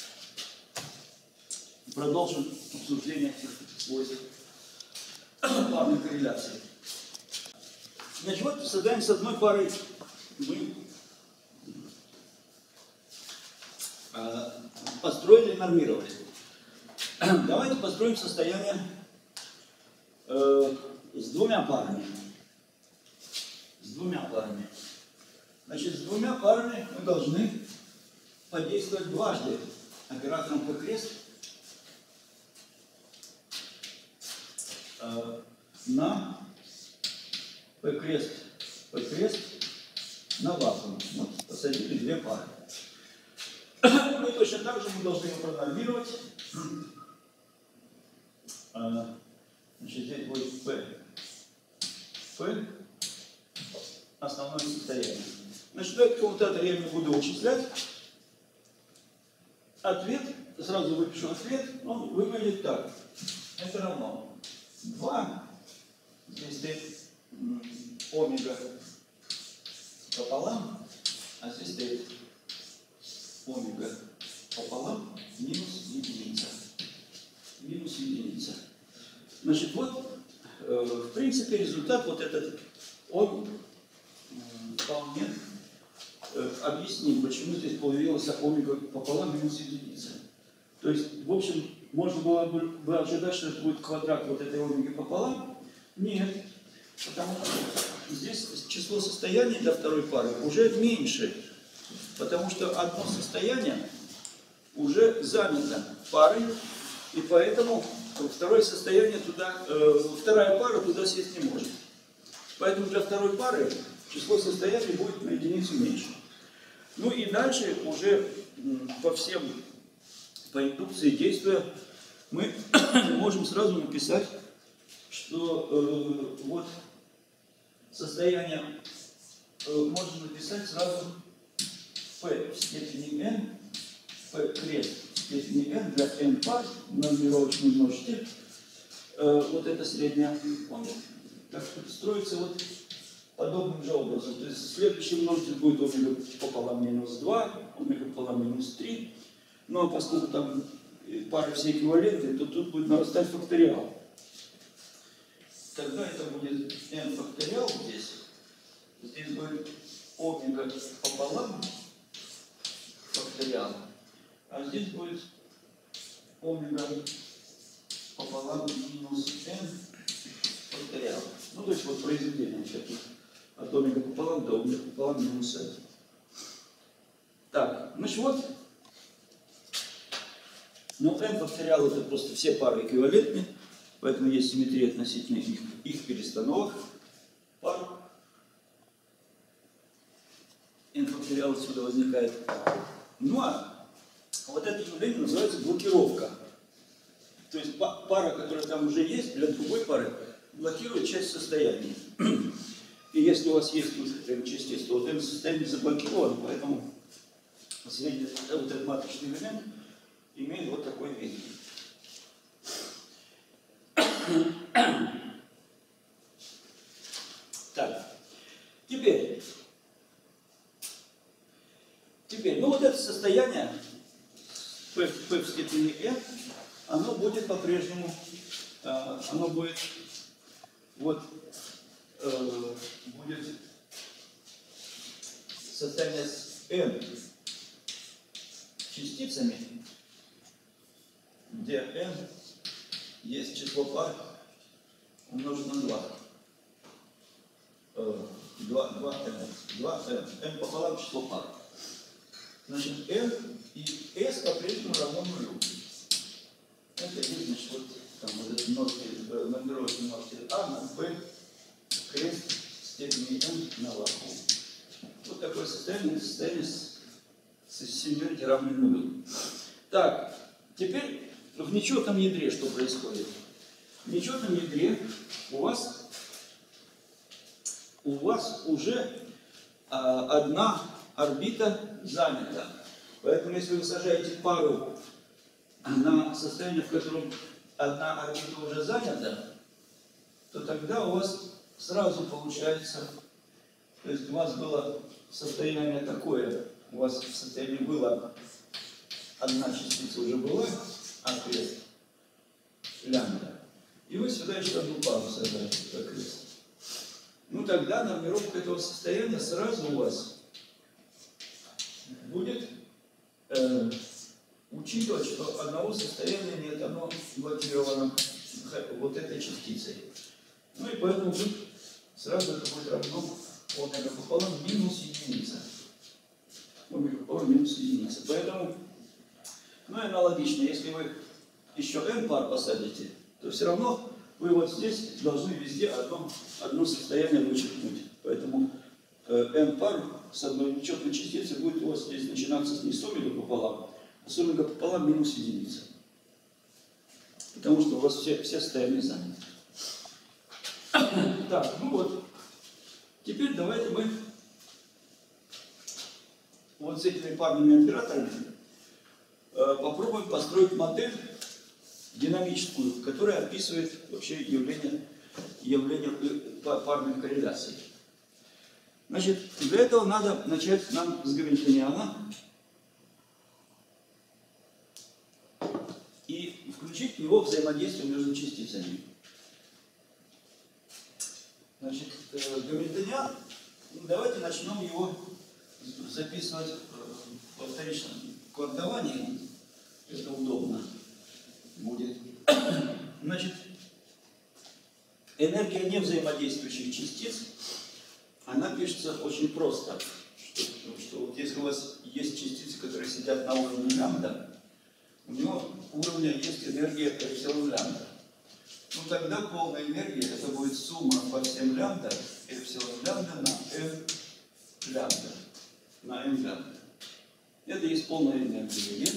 продолжим обсуждение этих свойств парной корреляции. Значит, вот создаем с одной парой мы построили, нормировали. Давайте построим состояние с двумя парами. Значит, с двумя парами мы должны подействовать дважды оператором P крест на P крест на вакуум. Вот, посадили две пары. Ну и точно так же мы должны его пронормировать. Значит, здесь будет P основное состояние. Значит, давайте коммутатор я не буду вычислять. Ответ, сразу выпишу ответ, он выглядит так. Это равно 2, здесь стоит омега пополам, а здесь стоит омега пополам минус единица. Значит, вот, в принципе, результат вот этот, он вполне объясним, почему здесь появилась омега пополам минус единица. То есть, в общем, можно было бы ожидать, что это будет квадрат вот этой омеги пополам. Нет, потому что здесь число состояний для второй пары уже меньше, потому что одно состояние уже занято парой, и поэтому второе состояние туда, вторая пара туда сесть не может. Поэтому для второй пары число состояний будет на единицу меньше. Ну и дальше уже по индукции действия мы можем сразу написать, что вот состояние можно написать сразу P в степени n, P крест в степени n для n пар, нормировочный множитель, вот это средняя, он так строится вот подобным же образом. То есть следующий множитель будет омега пополам минус 2, омега пополам минус 3, но поскольку там пары все эквивалентны, то тут будет нарастать факториал. Тогда это будет n факториал здесь. Здесь будет омега пополам факториал. А здесь будет омега пополам минус n факториал. Ну, то есть вот произведение всяких. От омега пополам до омега пополам минус n. Так, значит вот. Но n факториал это просто все пары эквивалентны. Поэтому есть симметрия относительно их перестановок пар. N факториал отсюда возникает. Ну а вот это явление называется блокировка. То есть пара, которая там уже есть, для другой пары блокирует часть состояния. И если у вас есть тут частица, то вот это состояние заблокировано, поэтому вот этот маточный элемент имеет вот такой вид. Так, теперь, ну вот это состояние P в степени n, оно будет по-прежнему, оно будет, вот, будет состояние с n частицами, где n есть число пар умножить на 2. 2n. n пополам число пар. Значит, n и s по-прежнему равно нулю. Это есть, значит, вот там вот этот нумерованный множитель а на b крест степени n на вакуум. Вот такое состояние с симметрией равной нулю. Так, теперь в нечетном ядре что происходит? В нечетном ядре у вас уже одна орбита занята. Поэтому если вы сажаете пару на состояние, в котором одна орбита уже занята, то тогда у вас сразу получается, то есть у вас было состояние такое, у вас в состоянии было одна частица уже была, а крест лямбда, и вы сюда еще одну пару сажаете по кресту. Ну тогда нормировка этого состояния сразу у вас будет учитывать, что одного состояния нет, оно блокировано вот этой частицей. Ну и поэтому сразу это будет равно омега пополам минус единица. Омега пополам минус единица. Поэтому, ну и аналогично, если вы еще n пар посадите, то все равно вы вот здесь должны везде одно состояние вычеркнуть. Поэтому n пар с одной нечетной частицей будет у вас здесь начинаться не с омега пополам, а с омега пополам минус единица. Потому что у вас все состояния заняты. Так, ну вот. Теперь давайте мы вот с этими парными операторами попробуем построить модель динамическую, которая описывает вообще явление парной корреляции. Значит, для этого надо начать нам с Гамильтониана и включить в него взаимодействие между частицами. Значит, Гамильтониан, давайте начнем его записывать во вторичном квантовании. Это удобно будет. Значит, энергия невзаимодействующих частиц, она пишется очень просто. Что вот если у вас есть частицы, которые сидят на уровне лямбда, у него уровня есть энергия эпсилон лямбда. Ну тогда полная энергия это будет сумма по всем лямбда, эпсилон лямбда на n лямбда. На n лямбда. Это есть полная энергия. Нет?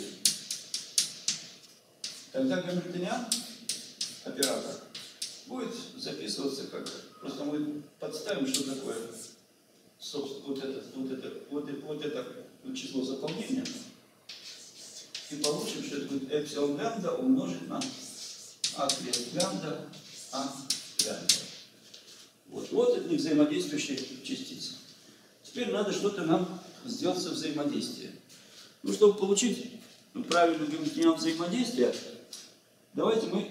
Тогда Гамильтониан, оператор, будет записываться как... Просто мы подставим, что такое собственно, вот это число заполнения. И получим, что это будет эпсилон лямбда умножить на а крест лямбда, а лямбда. Вот это не взаимодействующие частицы. Теперь надо что-то нам сделать со взаимодействием. Ну, чтобы получить правильный гамильтониан взаимодействия, давайте мы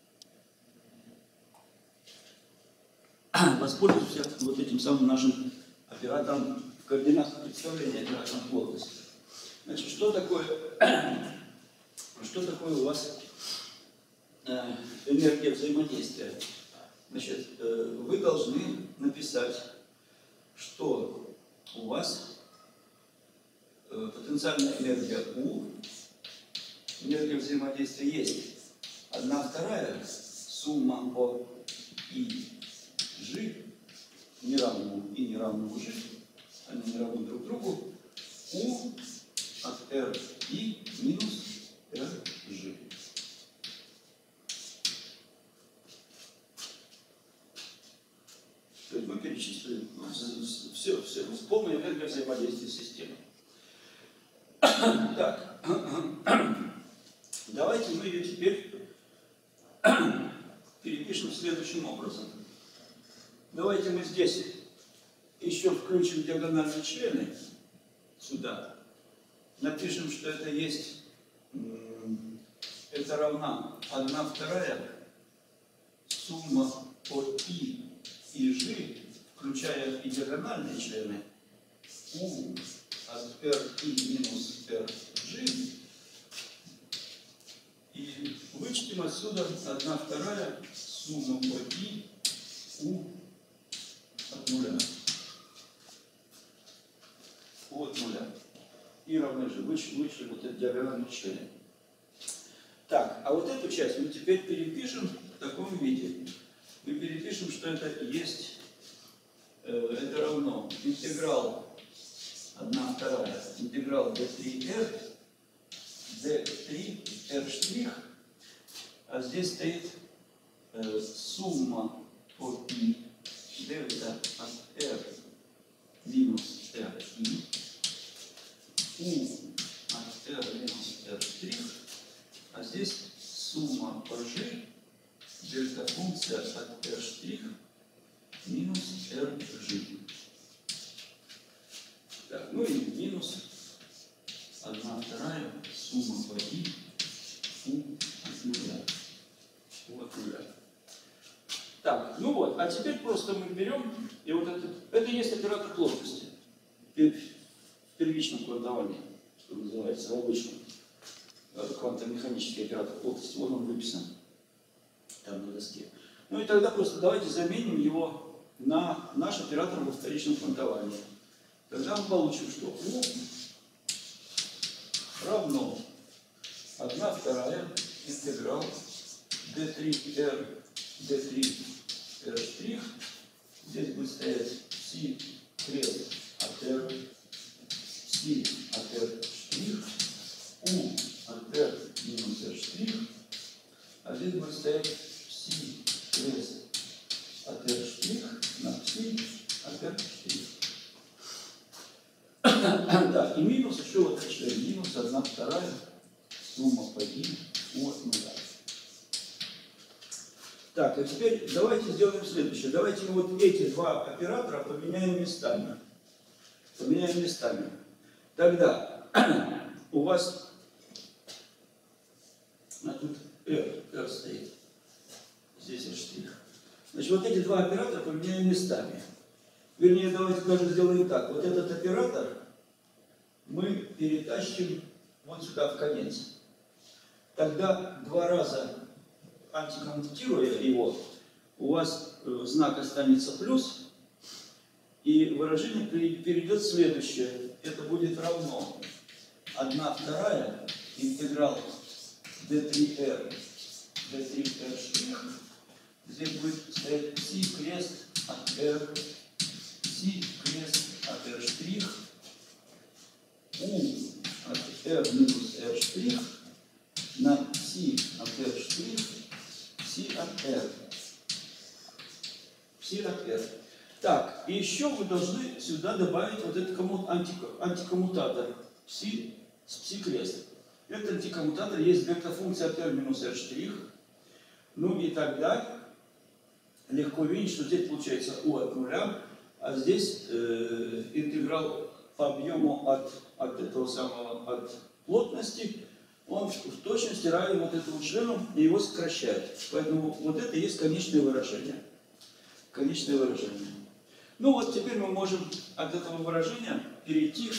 воспользуемся вот этим самым нашим оператором координатного представления, оператором плотности. Значит, что такое у вас энергия взаимодействия? Значит, вы должны написать, что у вас потенциальная энергия U, энергия взаимодействия есть 1/2 сумма по I, не равному И, не равному G, они не равны друг другу, U от R I минус RG. условная энергия взаимодействия системы. Так, давайте мы ее теперь перепишем следующим образом. Давайте мы здесь еще включим диагональные члены сюда. Напишем, что это есть, это равна 1/2 сумма от I и G, включая и диагональные члены, U от RI минус RG. И вычтем отсюда 1/2 сумма от I U от нуля. От нуля. И равны же вышли вот этот диагональный член. Так, а вот эту часть мы теперь перепишем в таком виде. Мы перепишем, что это есть, это равно интеграл 1/2 интеграл d3r, d3r', а здесь стоит сумма по i дельта от r минус ri, u от r минус r', а здесь сумма по g дельта функция от r' минус rg. Так, ну и минус 1/2 сумма по i u от нуля. От нуля. Так, ну вот, а теперь просто мы берем, и вот это есть оператор плотности в первичном квантовании, что называется, в обычном квантово-механический оператор плотности. Вот он выписан там на доске. Ну и тогда просто давайте заменим его на наш оператор во вторичном квантовании. Тогда мы получим, что U равно 1/2 интеграл d3r d3r'. Здесь будет стоять psi крест от r, psi от r', u от r минус r', а здесь будет стоять psi крест от r' на psi от r'. Да, и минус еще вот этот член, минус 1/2 сумма по i от нуля. Так, а теперь давайте сделаем следующее. Давайте мы вот эти два оператора поменяем местами. Поменяем местами. Тогда у вас тут R стоит. Здесь R'. Значит, вот эти два оператора поменяем местами. Вернее, давайте даже сделаем так. Вот этот оператор мы перетащим вот сюда в конец. Тогда два раза антикоммутируя его, у вас знак останется плюс, и выражение перейдет следующее. Это будет равно 1/2 интеграл d3r, d3r'. Здесь будет стоять psi крест от r, psi крест от r', u от r минус r' на psi от r', psi от r. Psi от r. Так, и еще вы должны сюда добавить вот этот антикоммутатор psi с psi крест. Этот антикоммутатор есть вектор-функция от r минус r'. Ну и тогда легко видеть, что здесь получается u от нуля, а здесь интеграл по объему от этого самого, от плотности, он в точности равен вот этому члену и его сокращает. Поэтому вот это и есть конечное выражение. Конечное выражение. Ну вот теперь мы можем от этого выражения перейти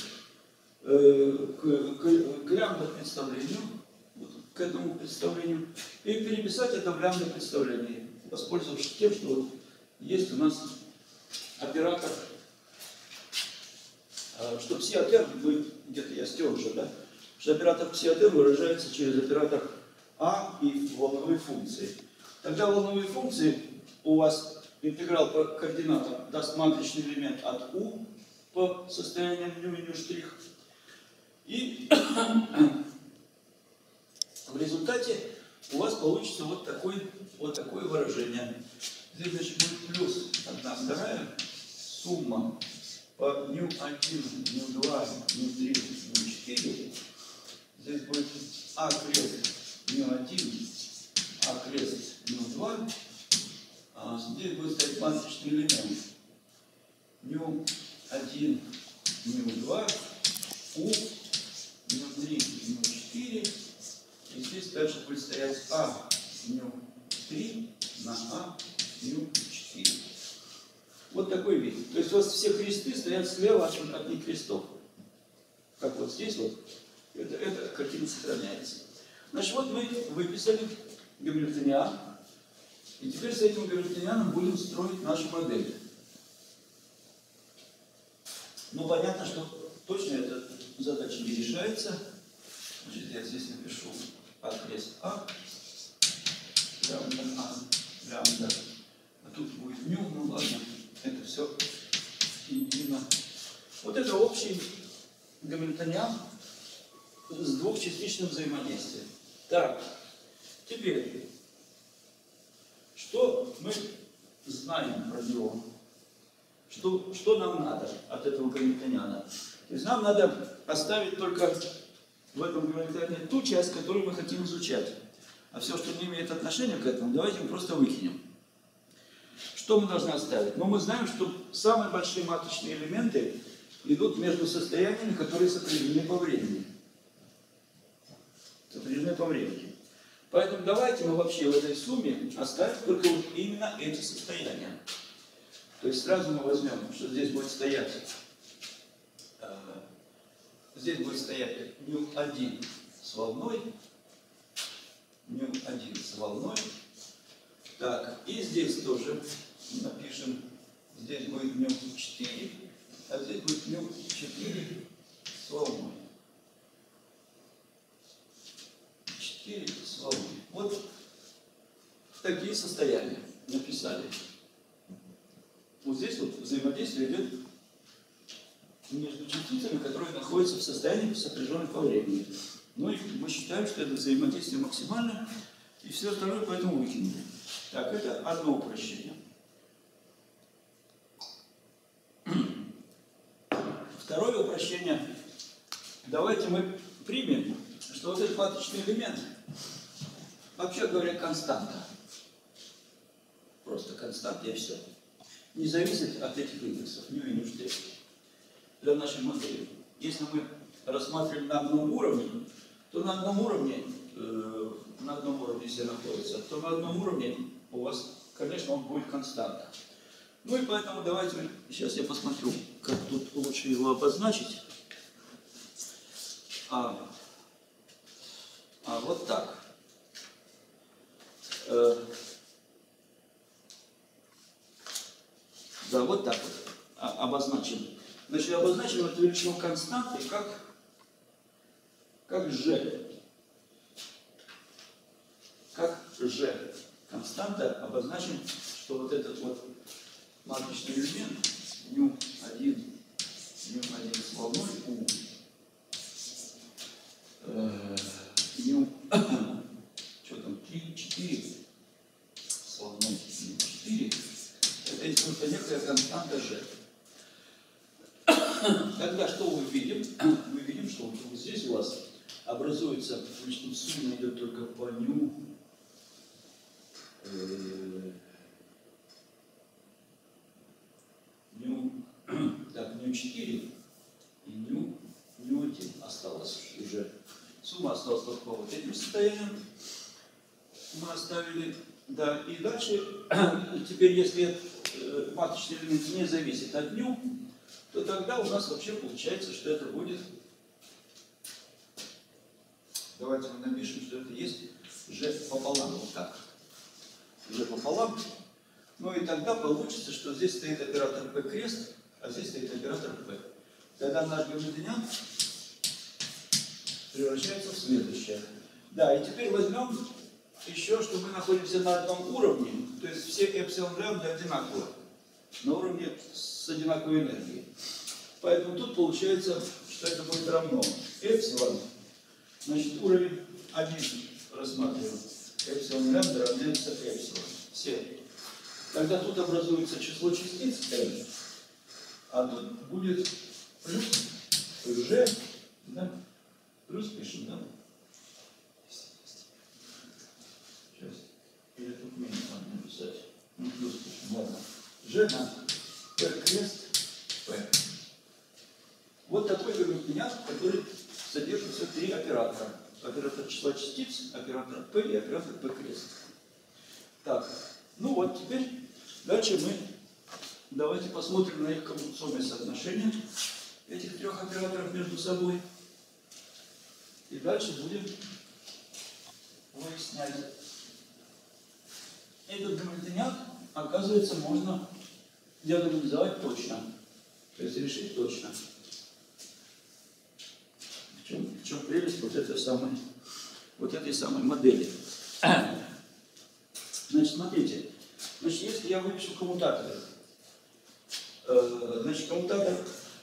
к лямбда-представлению, вот, к этому представлению, и переписать это в лямбда-представлении, воспользовавшись тем, что вот есть у нас оператор, что psi от r будет, где-то я стер уже, да? Что оператор psi от r выражается через оператор а и волновые функции. Тогда волновые функции у вас интеграл по координатам даст матричный элемент от u по состоянию μ и μ'. И в результате у вас получится вот такое выражение. Здесь, значит, будет плюс 1/2 сумма по μ1, μ2, μ3, μ4, здесь будет А крест μ1, А крест μ2, а здесь будет стоять матричный элемент μ1, μ2, У, μ3, μ4, и здесь дальше будет стоять А μ3 на А μ4. Вот такой вид. То есть у вас все кресты стоят слева от них крестов. Как вот здесь вот. Эта картина сохраняется. Значит, вот мы выписали гамильтониан. И теперь с этим гамильтонианом будем строить нашу модель. Ну, понятно, что точно эта задача не решается. Значит, я здесь напишу А крест А. Лямбда А, лямбда. А тут будет μ, ну ладно. Это все едино. Вот это общий гамильтониан с двухчастичным взаимодействием. Так, теперь, что мы знаем про него? Что нам надо от этого гамильтониана? То есть нам надо оставить только в этом гамильтониане ту часть, которую мы хотим изучать. А все, что не имеет отношения к этому, давайте мы просто выкинем. Что мы должны оставить? Ну, мы знаем, что самые большие матричные элементы идут между состояниями, которые сопряжены по времени. Сопряжены по времени. Поэтому давайте мы вообще в этой сумме оставим только вот именно эти состояния. То есть сразу мы возьмем, что здесь будет стоять μ1 с волной, μ1 с волной. Так, и здесь тоже напишем, здесь будет μ4, а здесь будет μ4 с волной. 4 с волной. Вот такие состояния написали. Вот здесь вот взаимодействие идет между частицами, которые находятся в состоянии сопряженных по времени. Ну и мы считаем, что это взаимодействие максимально, и все остальное поэтому выкинули. Так, это одно упрощение. Второе упрощение. Давайте мы примем, что вот этот матричный элемент, вообще говоря, константа. Просто константа и все. Не зависит от этих индексов, ни и ни что. Для нашей модели. Если мы рассматриваем на одном уровне, то на одном уровне, если находится, то на одном уровне у вас, конечно, он будет константа. Ну и поэтому давайте, сейчас я посмотрю, как тут лучше его обозначить. Вот так. Да, вот так вот обозначим. Значит, обозначим эту величину константы как G. Как G. Константа обозначим, что вот этот вот матричный элемент μ1 с волной U, что там, 4 с волной μ4, это есть только некая константа G. Тогда что мы видим? Мы видим, что вот здесь у вас образуется, значит, тут сумма идет только по μ4 и μ1 осталось уже. Сумма осталась только по вот этим состояниям. Мы оставили, да, и дальше, теперь если матричный элемент не зависит от μ, то тогда у нас вообще получается, что это будет, давайте мы напишем, что это есть G пополам, вот так. G пополам. Ну и тогда получится, что здесь стоит оператор P крест, а здесь стоит оператор P. Тогда наш гамильтониан превращается в следующее. Да, и теперь возьмем еще, что мы находимся на одном уровне, то есть все эпсилон лямбда одинаковые, на уровне с одинаковой энергией. Поэтому тут получается, что это будет равно эпсилон, значит, уровень 1 рассматриваем. Эпсилон лямбда равняется эпсилон. Все. Тогда тут образуется число частиц n. А тут будет плюс G, да? Плюс пишем, да? Сейчас. Или тут минус надо написать. Ну, плюс пишем, ладно. G на P крест P. Вот такой вернопеняк, который содержится три оператора. Оператор числа частиц, оператор P и оператор P крест. Так, ну вот теперь дальше мы давайте посмотрим на их коммутационное соотношение этих трех операторов между собой. И дальше будем выяснять. Этот гамильтониан, оказывается, можно диагонализовать точно. То есть решить точно. В чем прелесть вот этой самой модели. Значит, смотрите. Значит, если я выпишу коммутаторы, значит, коммутатор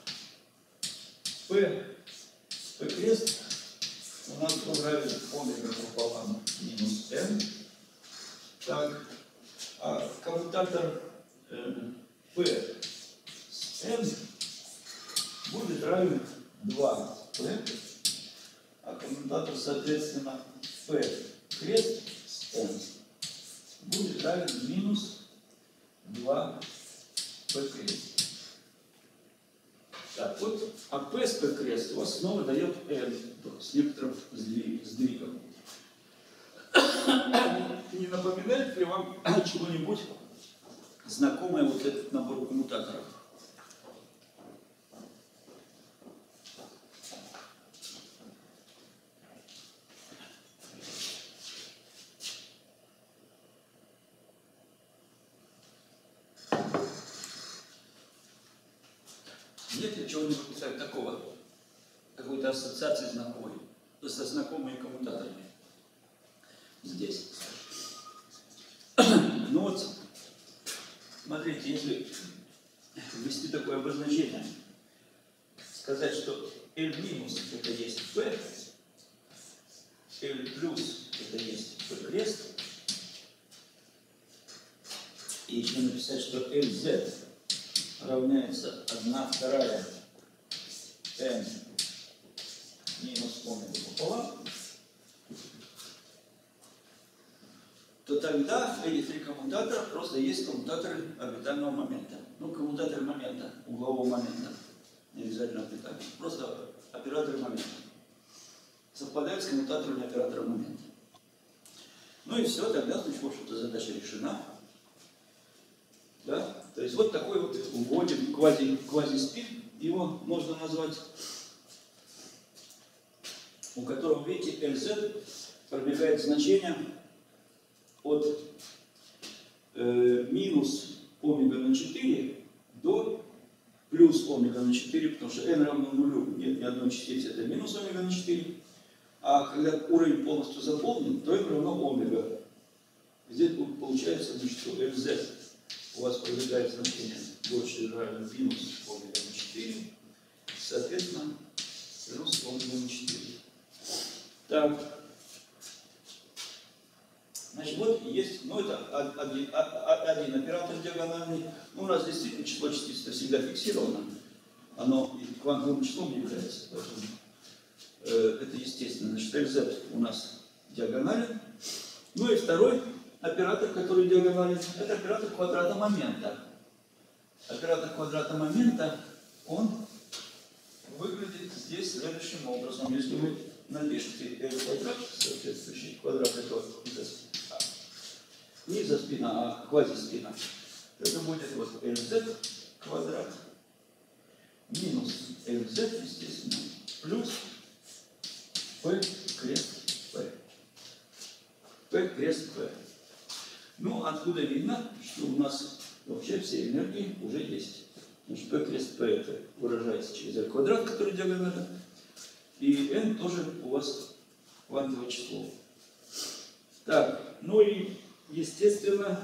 P крест у нас равен омега пополам минус n. Так, а коммутатор P с n будет равен 2P, а коммутатор, соответственно, P крест с n будет равен минус 2P крест. Так, вот, а P с P крест у вас снова дает n с некоторым сдвигом. Не напоминает ли вам чего-нибудь знакомое вот этот набор коммутаторов? Нет ли чего-нибудь такого, какой-то ассоциации знакомой, со знакомыми коммутаторами здесь? Ну вот, смотрите, если ввести такое обозначение, сказать, что L минус это есть P, L плюс это есть P крест, и еще написать, что LZ равняется 1/2 n минус омега пополам, то тогда эти три коммутатора просто есть коммутаторы орбитального момента. Ну, коммутаторы момента, углового момента. Не обязательно орбитального. Просто операторы момента. Совпадают с коммутаторами оператора момента. Ну и все, тогда, значит, в общем-то, задача решена. Да? То есть вот такой вот вводим квази-спин, его можно назвать, у которого, видите, LZ пробегает значение от минус омега на 4 до плюс омега на 4, потому что n равно нулю, нет ни одной частицы, это минус омега на 4. А когда уровень полностью заполнен, то n равно омега. Здесь получается, значит, что LZ у вас пробегает значение больше или равно минус омега на 4, соответственно, плюс омега на 4. Так. Значит, вот есть, ну это один оператор диагональный. Ну, у нас действительно число частиц всегда фиксировано. Оно квантовым числом является, поэтому это естественно. Значит, LZ у нас диагонален. Ну и второй оператор, который диагонален, это оператор квадрата момента. Оператор квадрата момента, он выглядит здесь следующим образом. Если вы напишите L квадрат, соответствующий квадрат этого не изоспина, а квазиспина, это будет вот LZ квадрат минус LZ, естественно, плюс P крест P. P крест P. Ну, откуда видно, что у нас вообще все энергии уже есть. Значит, P крест P это выражается через L квадрат, который диагонален. И n тоже у вас квантовое число. Так, ну и естественно,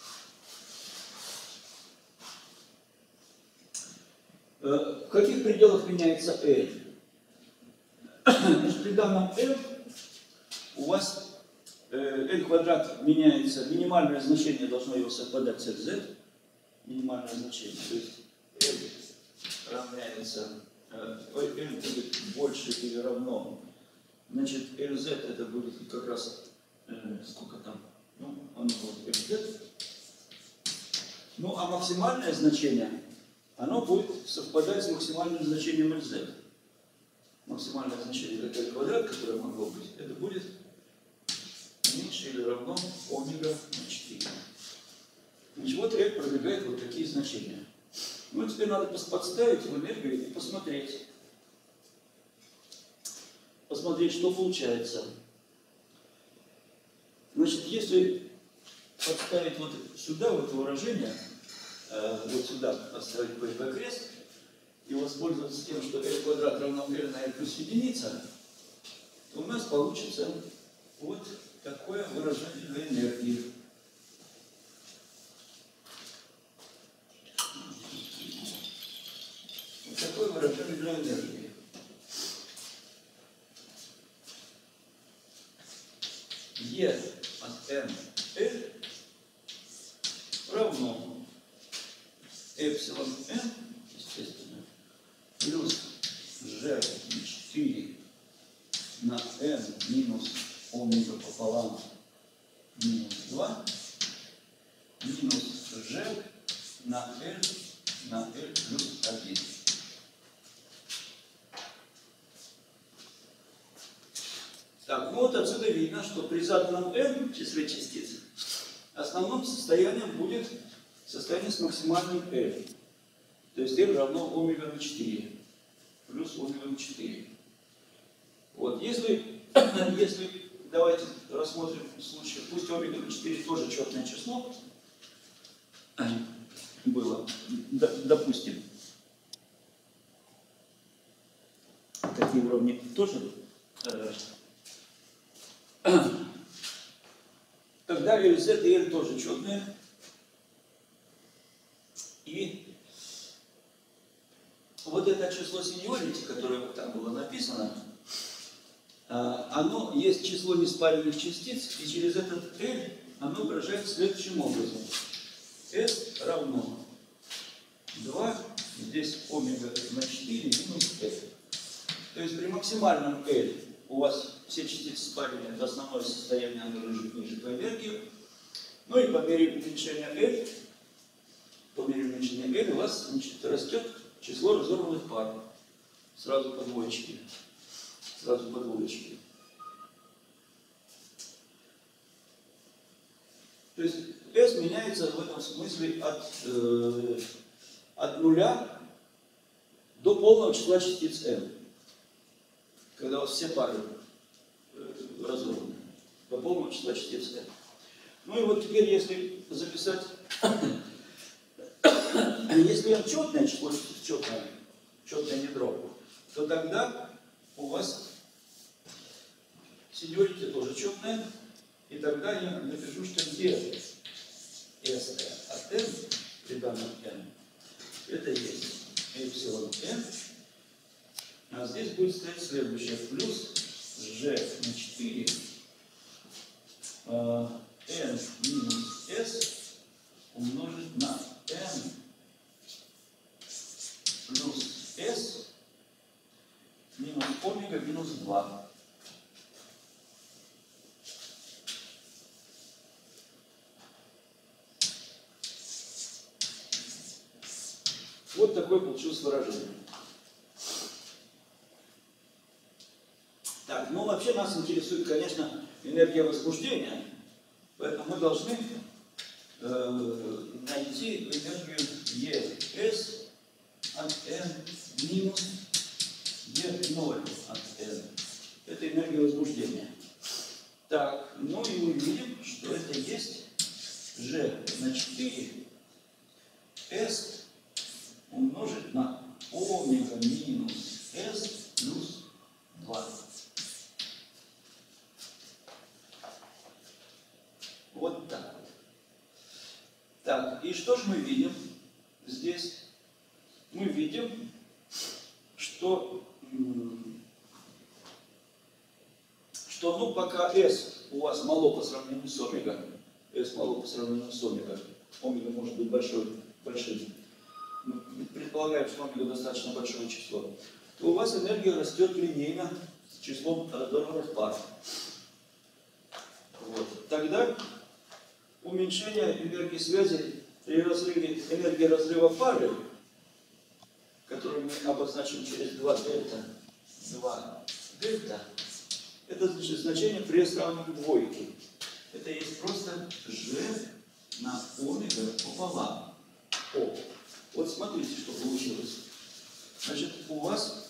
в каких пределах меняется L? Значит, при данном L у вас L квадрат меняется, минимальное значение должно его совпадать с LZ, минимальное значение, то есть L равняется, L будет больше или равно, значит, LZ это будет как раз, сколько там, ну, оно будет LZ. Ну, а максимальное значение, оно будет совпадать с максимальным значением LZ. Максимальное значение это квадрат, которое могло быть, это будет меньше или равно омега на 4. Значит, вот L продвигает вот такие значения. Ну, теперь надо подставить в энергию и посмотреть. Посмотреть, что получается. Значит, если подставить вот сюда, в это выражение, вот сюда подставить P крест, и воспользоваться тем, что L квадрат равно L на L плюс единица, то у нас получится вот такое выражение для энергии. Вот такое выражение для энергии. E от N L равно эпсилон N, естественно, плюс G 4 на N минус омега пополам минус 2 минус G на L плюс 1. Так, ну вот отсюда видно, что при заданном n числе частиц основным состоянием будет состояние с максимальным L. То есть L равно омега на 4 плюс омега на 4. Вот, если давайте рассмотрим случай, пусть омега на 4 тоже четное число было, допустим, такие уровни тоже, тогда LZ и L тоже четные. И вот это число seniority, которое вот там было написано, оно есть число неспаренных частиц, и через этот L оно выражается следующим образом. S равно 2, здесь омега на 4 минус L. То есть при максимальном L у вас все частицы спарены, это основное состояние, оно лежит ниже по энергии. Ну и по мере уменьшения L, у вас, значит, растет число разорванных пар. Сразу по двоечке. Сразу по двоечке. То есть S меняется в этом смысле от нуля до полного числа частиц n. Когда у вас все пары разорваны до полного числа частиц n. Ну и вот теперь, если записать, если n четное число, четное ядро, то тогда у вас seniority тоже четное, и тогда я напишу, что где S от n при данном n это есть эпсилон n, а здесь будет стоять следующее, плюс G на 4 n минус S умножить на n плюс S минус омега минус 2. Вот такое получилось выражение. Так, ну вообще нас интересует, конечно, энергия возбуждения, поэтому мы должны найти энергию ES от n минус E0 от n. Это энергия возбуждения. Так, ну и мы видим, что это есть G на 4 S умножить на омега минус S плюс 2. Вот так вот. Так, и что же мы видим здесь? Мы видим, что ну, пока S у вас мало по сравнению с омега, S мало по сравнению с омега может быть большим. предполагаем, что омега достаточно большое число, то у вас энергия растет линейно с числом доноров пар. Вот. Тогда уменьшение энергии связи при разрыве энергии разрыва пары, который мы обозначим через 2 дельта, это значит значение при сравнении двойки. Это есть просто G на омега пополам. О, вот смотрите, что получилось. Значит, у вас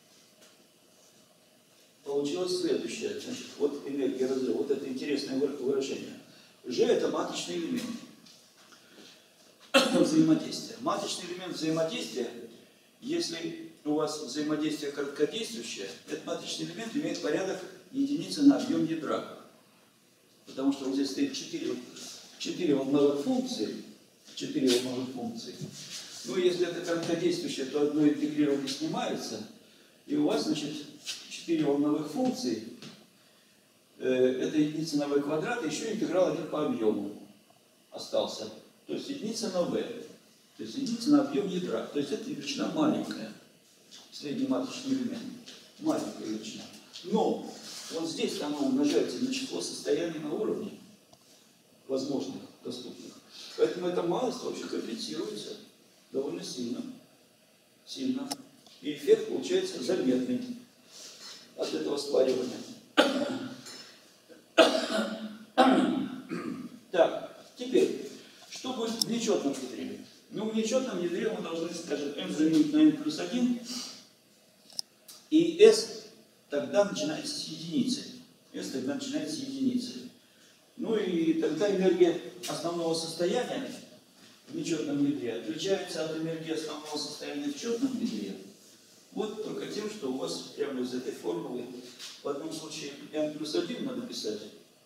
получилось следующее. Значит, вот энергия разрыва. Вот это интересное выражение. G это маточный элемент взаимодействия. Маточный элемент взаимодействия, если у вас взаимодействие короткодействующее, этот маточный элемент имеет порядок единицы на объем ядра. Потому что вот здесь стоит 4 волновых функции. 4 волновых функции. Ну, если это короткодействующее, то одно интегрирование снимается. И у вас, значит, 4 волновых функции. Это единица на v квадрат, и еще интеграл 1 по объему остался. То есть единица на v. То есть единица на объем ядра. То есть это величина маленькая. Средний маточный элемент. Маленькая величина. Но вот здесь оно умножается на число состояний на уровне возможных, доступных. Поэтому эта малость вообще компенсируется довольно сильно. И эффект получается заметный от этого спаривания. Так, теперь, что будет в нечетном ядре? Ну, в нечетном ядре мы должны, скажем, m заменить на n плюс 1, и s тогда начинается с единицы. Ну и тогда энергия основного состояния в нечетном ядре отличается от энергии основного состояния в четном ядре. Вот только тем, что у вас прямо из этой формулы в одном случае n плюс 1 надо писать,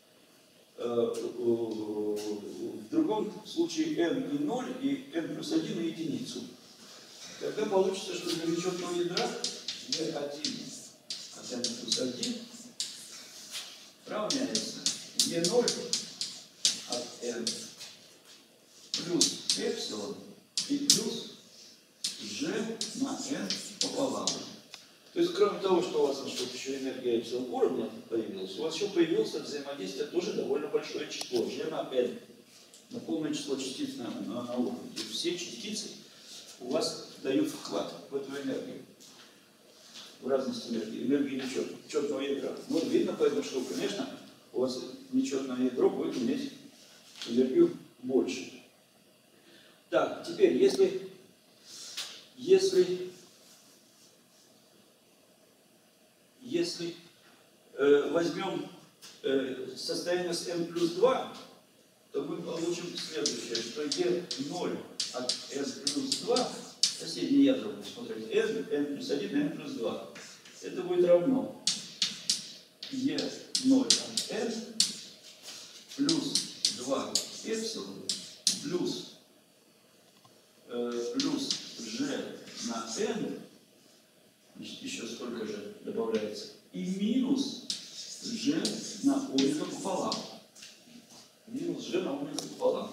в другом случае n и 0, и n плюс 1 и единицу. Тогда получится, что для нечетного ядра v1 от n плюс 1 равняется e0 от n плюс эпсилон и плюс g на n пополам. То есть, кроме того, что у вас вот еще энергия эпсилон уровня появилась, у вас еще появилось взаимодействие тоже довольно большое число, g на n, на полное число частиц на уровне. То есть все частицы у вас дают вклад в эту энергию, в разность энергии нечетного ядра. Ну, видно поэтому, что, конечно, у вас нечетное ядро будет иметь энергию больше. Так, теперь, если возьмем состояние с n плюс 2, то мы получим следующее, что e0 от n плюс 2, соседние ядра будем смотреть, n плюс 1 и n плюс 2, это будет равно e0 от n плюс 2 эпсилон плюс g на n, значит, еще столько же добавляется, и минус g на омега пополам. Минус g на омега пополам.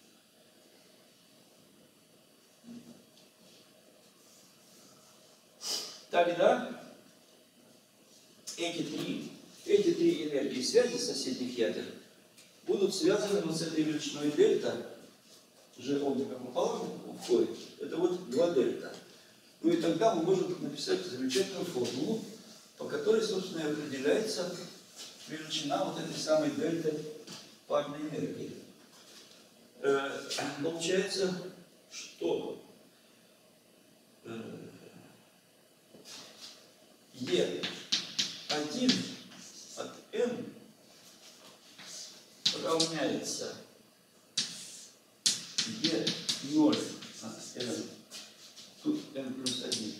Тогда эти три энергии связи соседних ядер будут связаны вот с этой величиной дельта, g омега пополам входит. Это вот 2 дельта. Ну и тогда мы можем написать замечательную формулу, по которой, собственно, и определяется величина вот этой самой дельты парной энергии. Получается, что E1 от n равняется E0 от n, тут n плюс 1,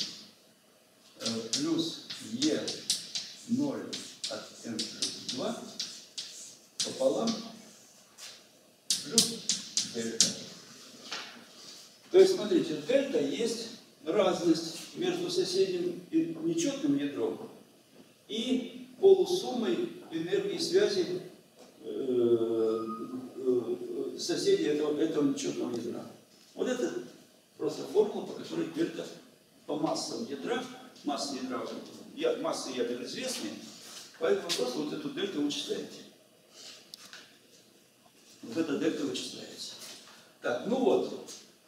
плюс E0 от n плюс 2 пополам плюс дельта. То есть, смотрите, дельта есть разность между соседним и нечетным ядром и полусуммой энергии связи соседей этого нечетного ядра. Вот это просто формула, по которой дельта по массам ядра, массы ядер известны, поэтому просто вот эту дельту вычисляете. Вот эта дельта вычисляется. Так, ну вот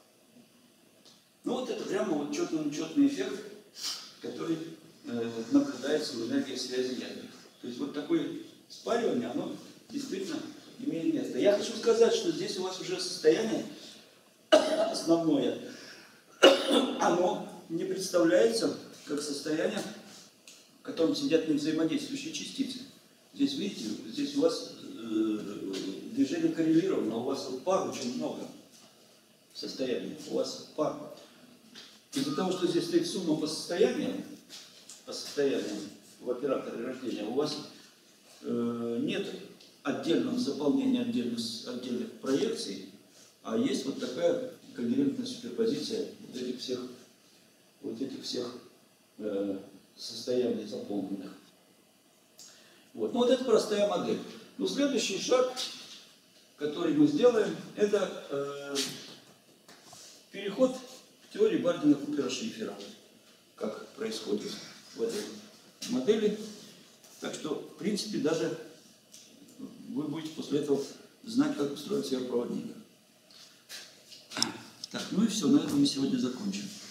это прямо вот четный эффект, который наблюдается в энергии связи ядер. То есть вот такое спаривание, оно действительно имеет место. Я хочу сказать, что здесь у вас уже состояние основное, оно не представляется как состояние, в котором сидят невзаимодействующие частицы. Здесь, видите, здесь у вас движение коррелировано, у вас пар очень много состояний, у вас пар. Из-за того, что здесь стоит сумма по состояниям в операторе рождения, у вас нет отдельного заполнения отдельных проекций, а есть вот такая когерентная суперпозиция вот этих всех состояний заполненных. Вот. Ну вот это простая модель. Но следующий шаг, который мы сделаем, это переход к теории Бардина-Купера-Шейфера. Как происходит в этой модели. Так что, в принципе, даже вы будете после этого знать, как устроить сервопроводник. Так, ну и все, на этом мы сегодня закончим.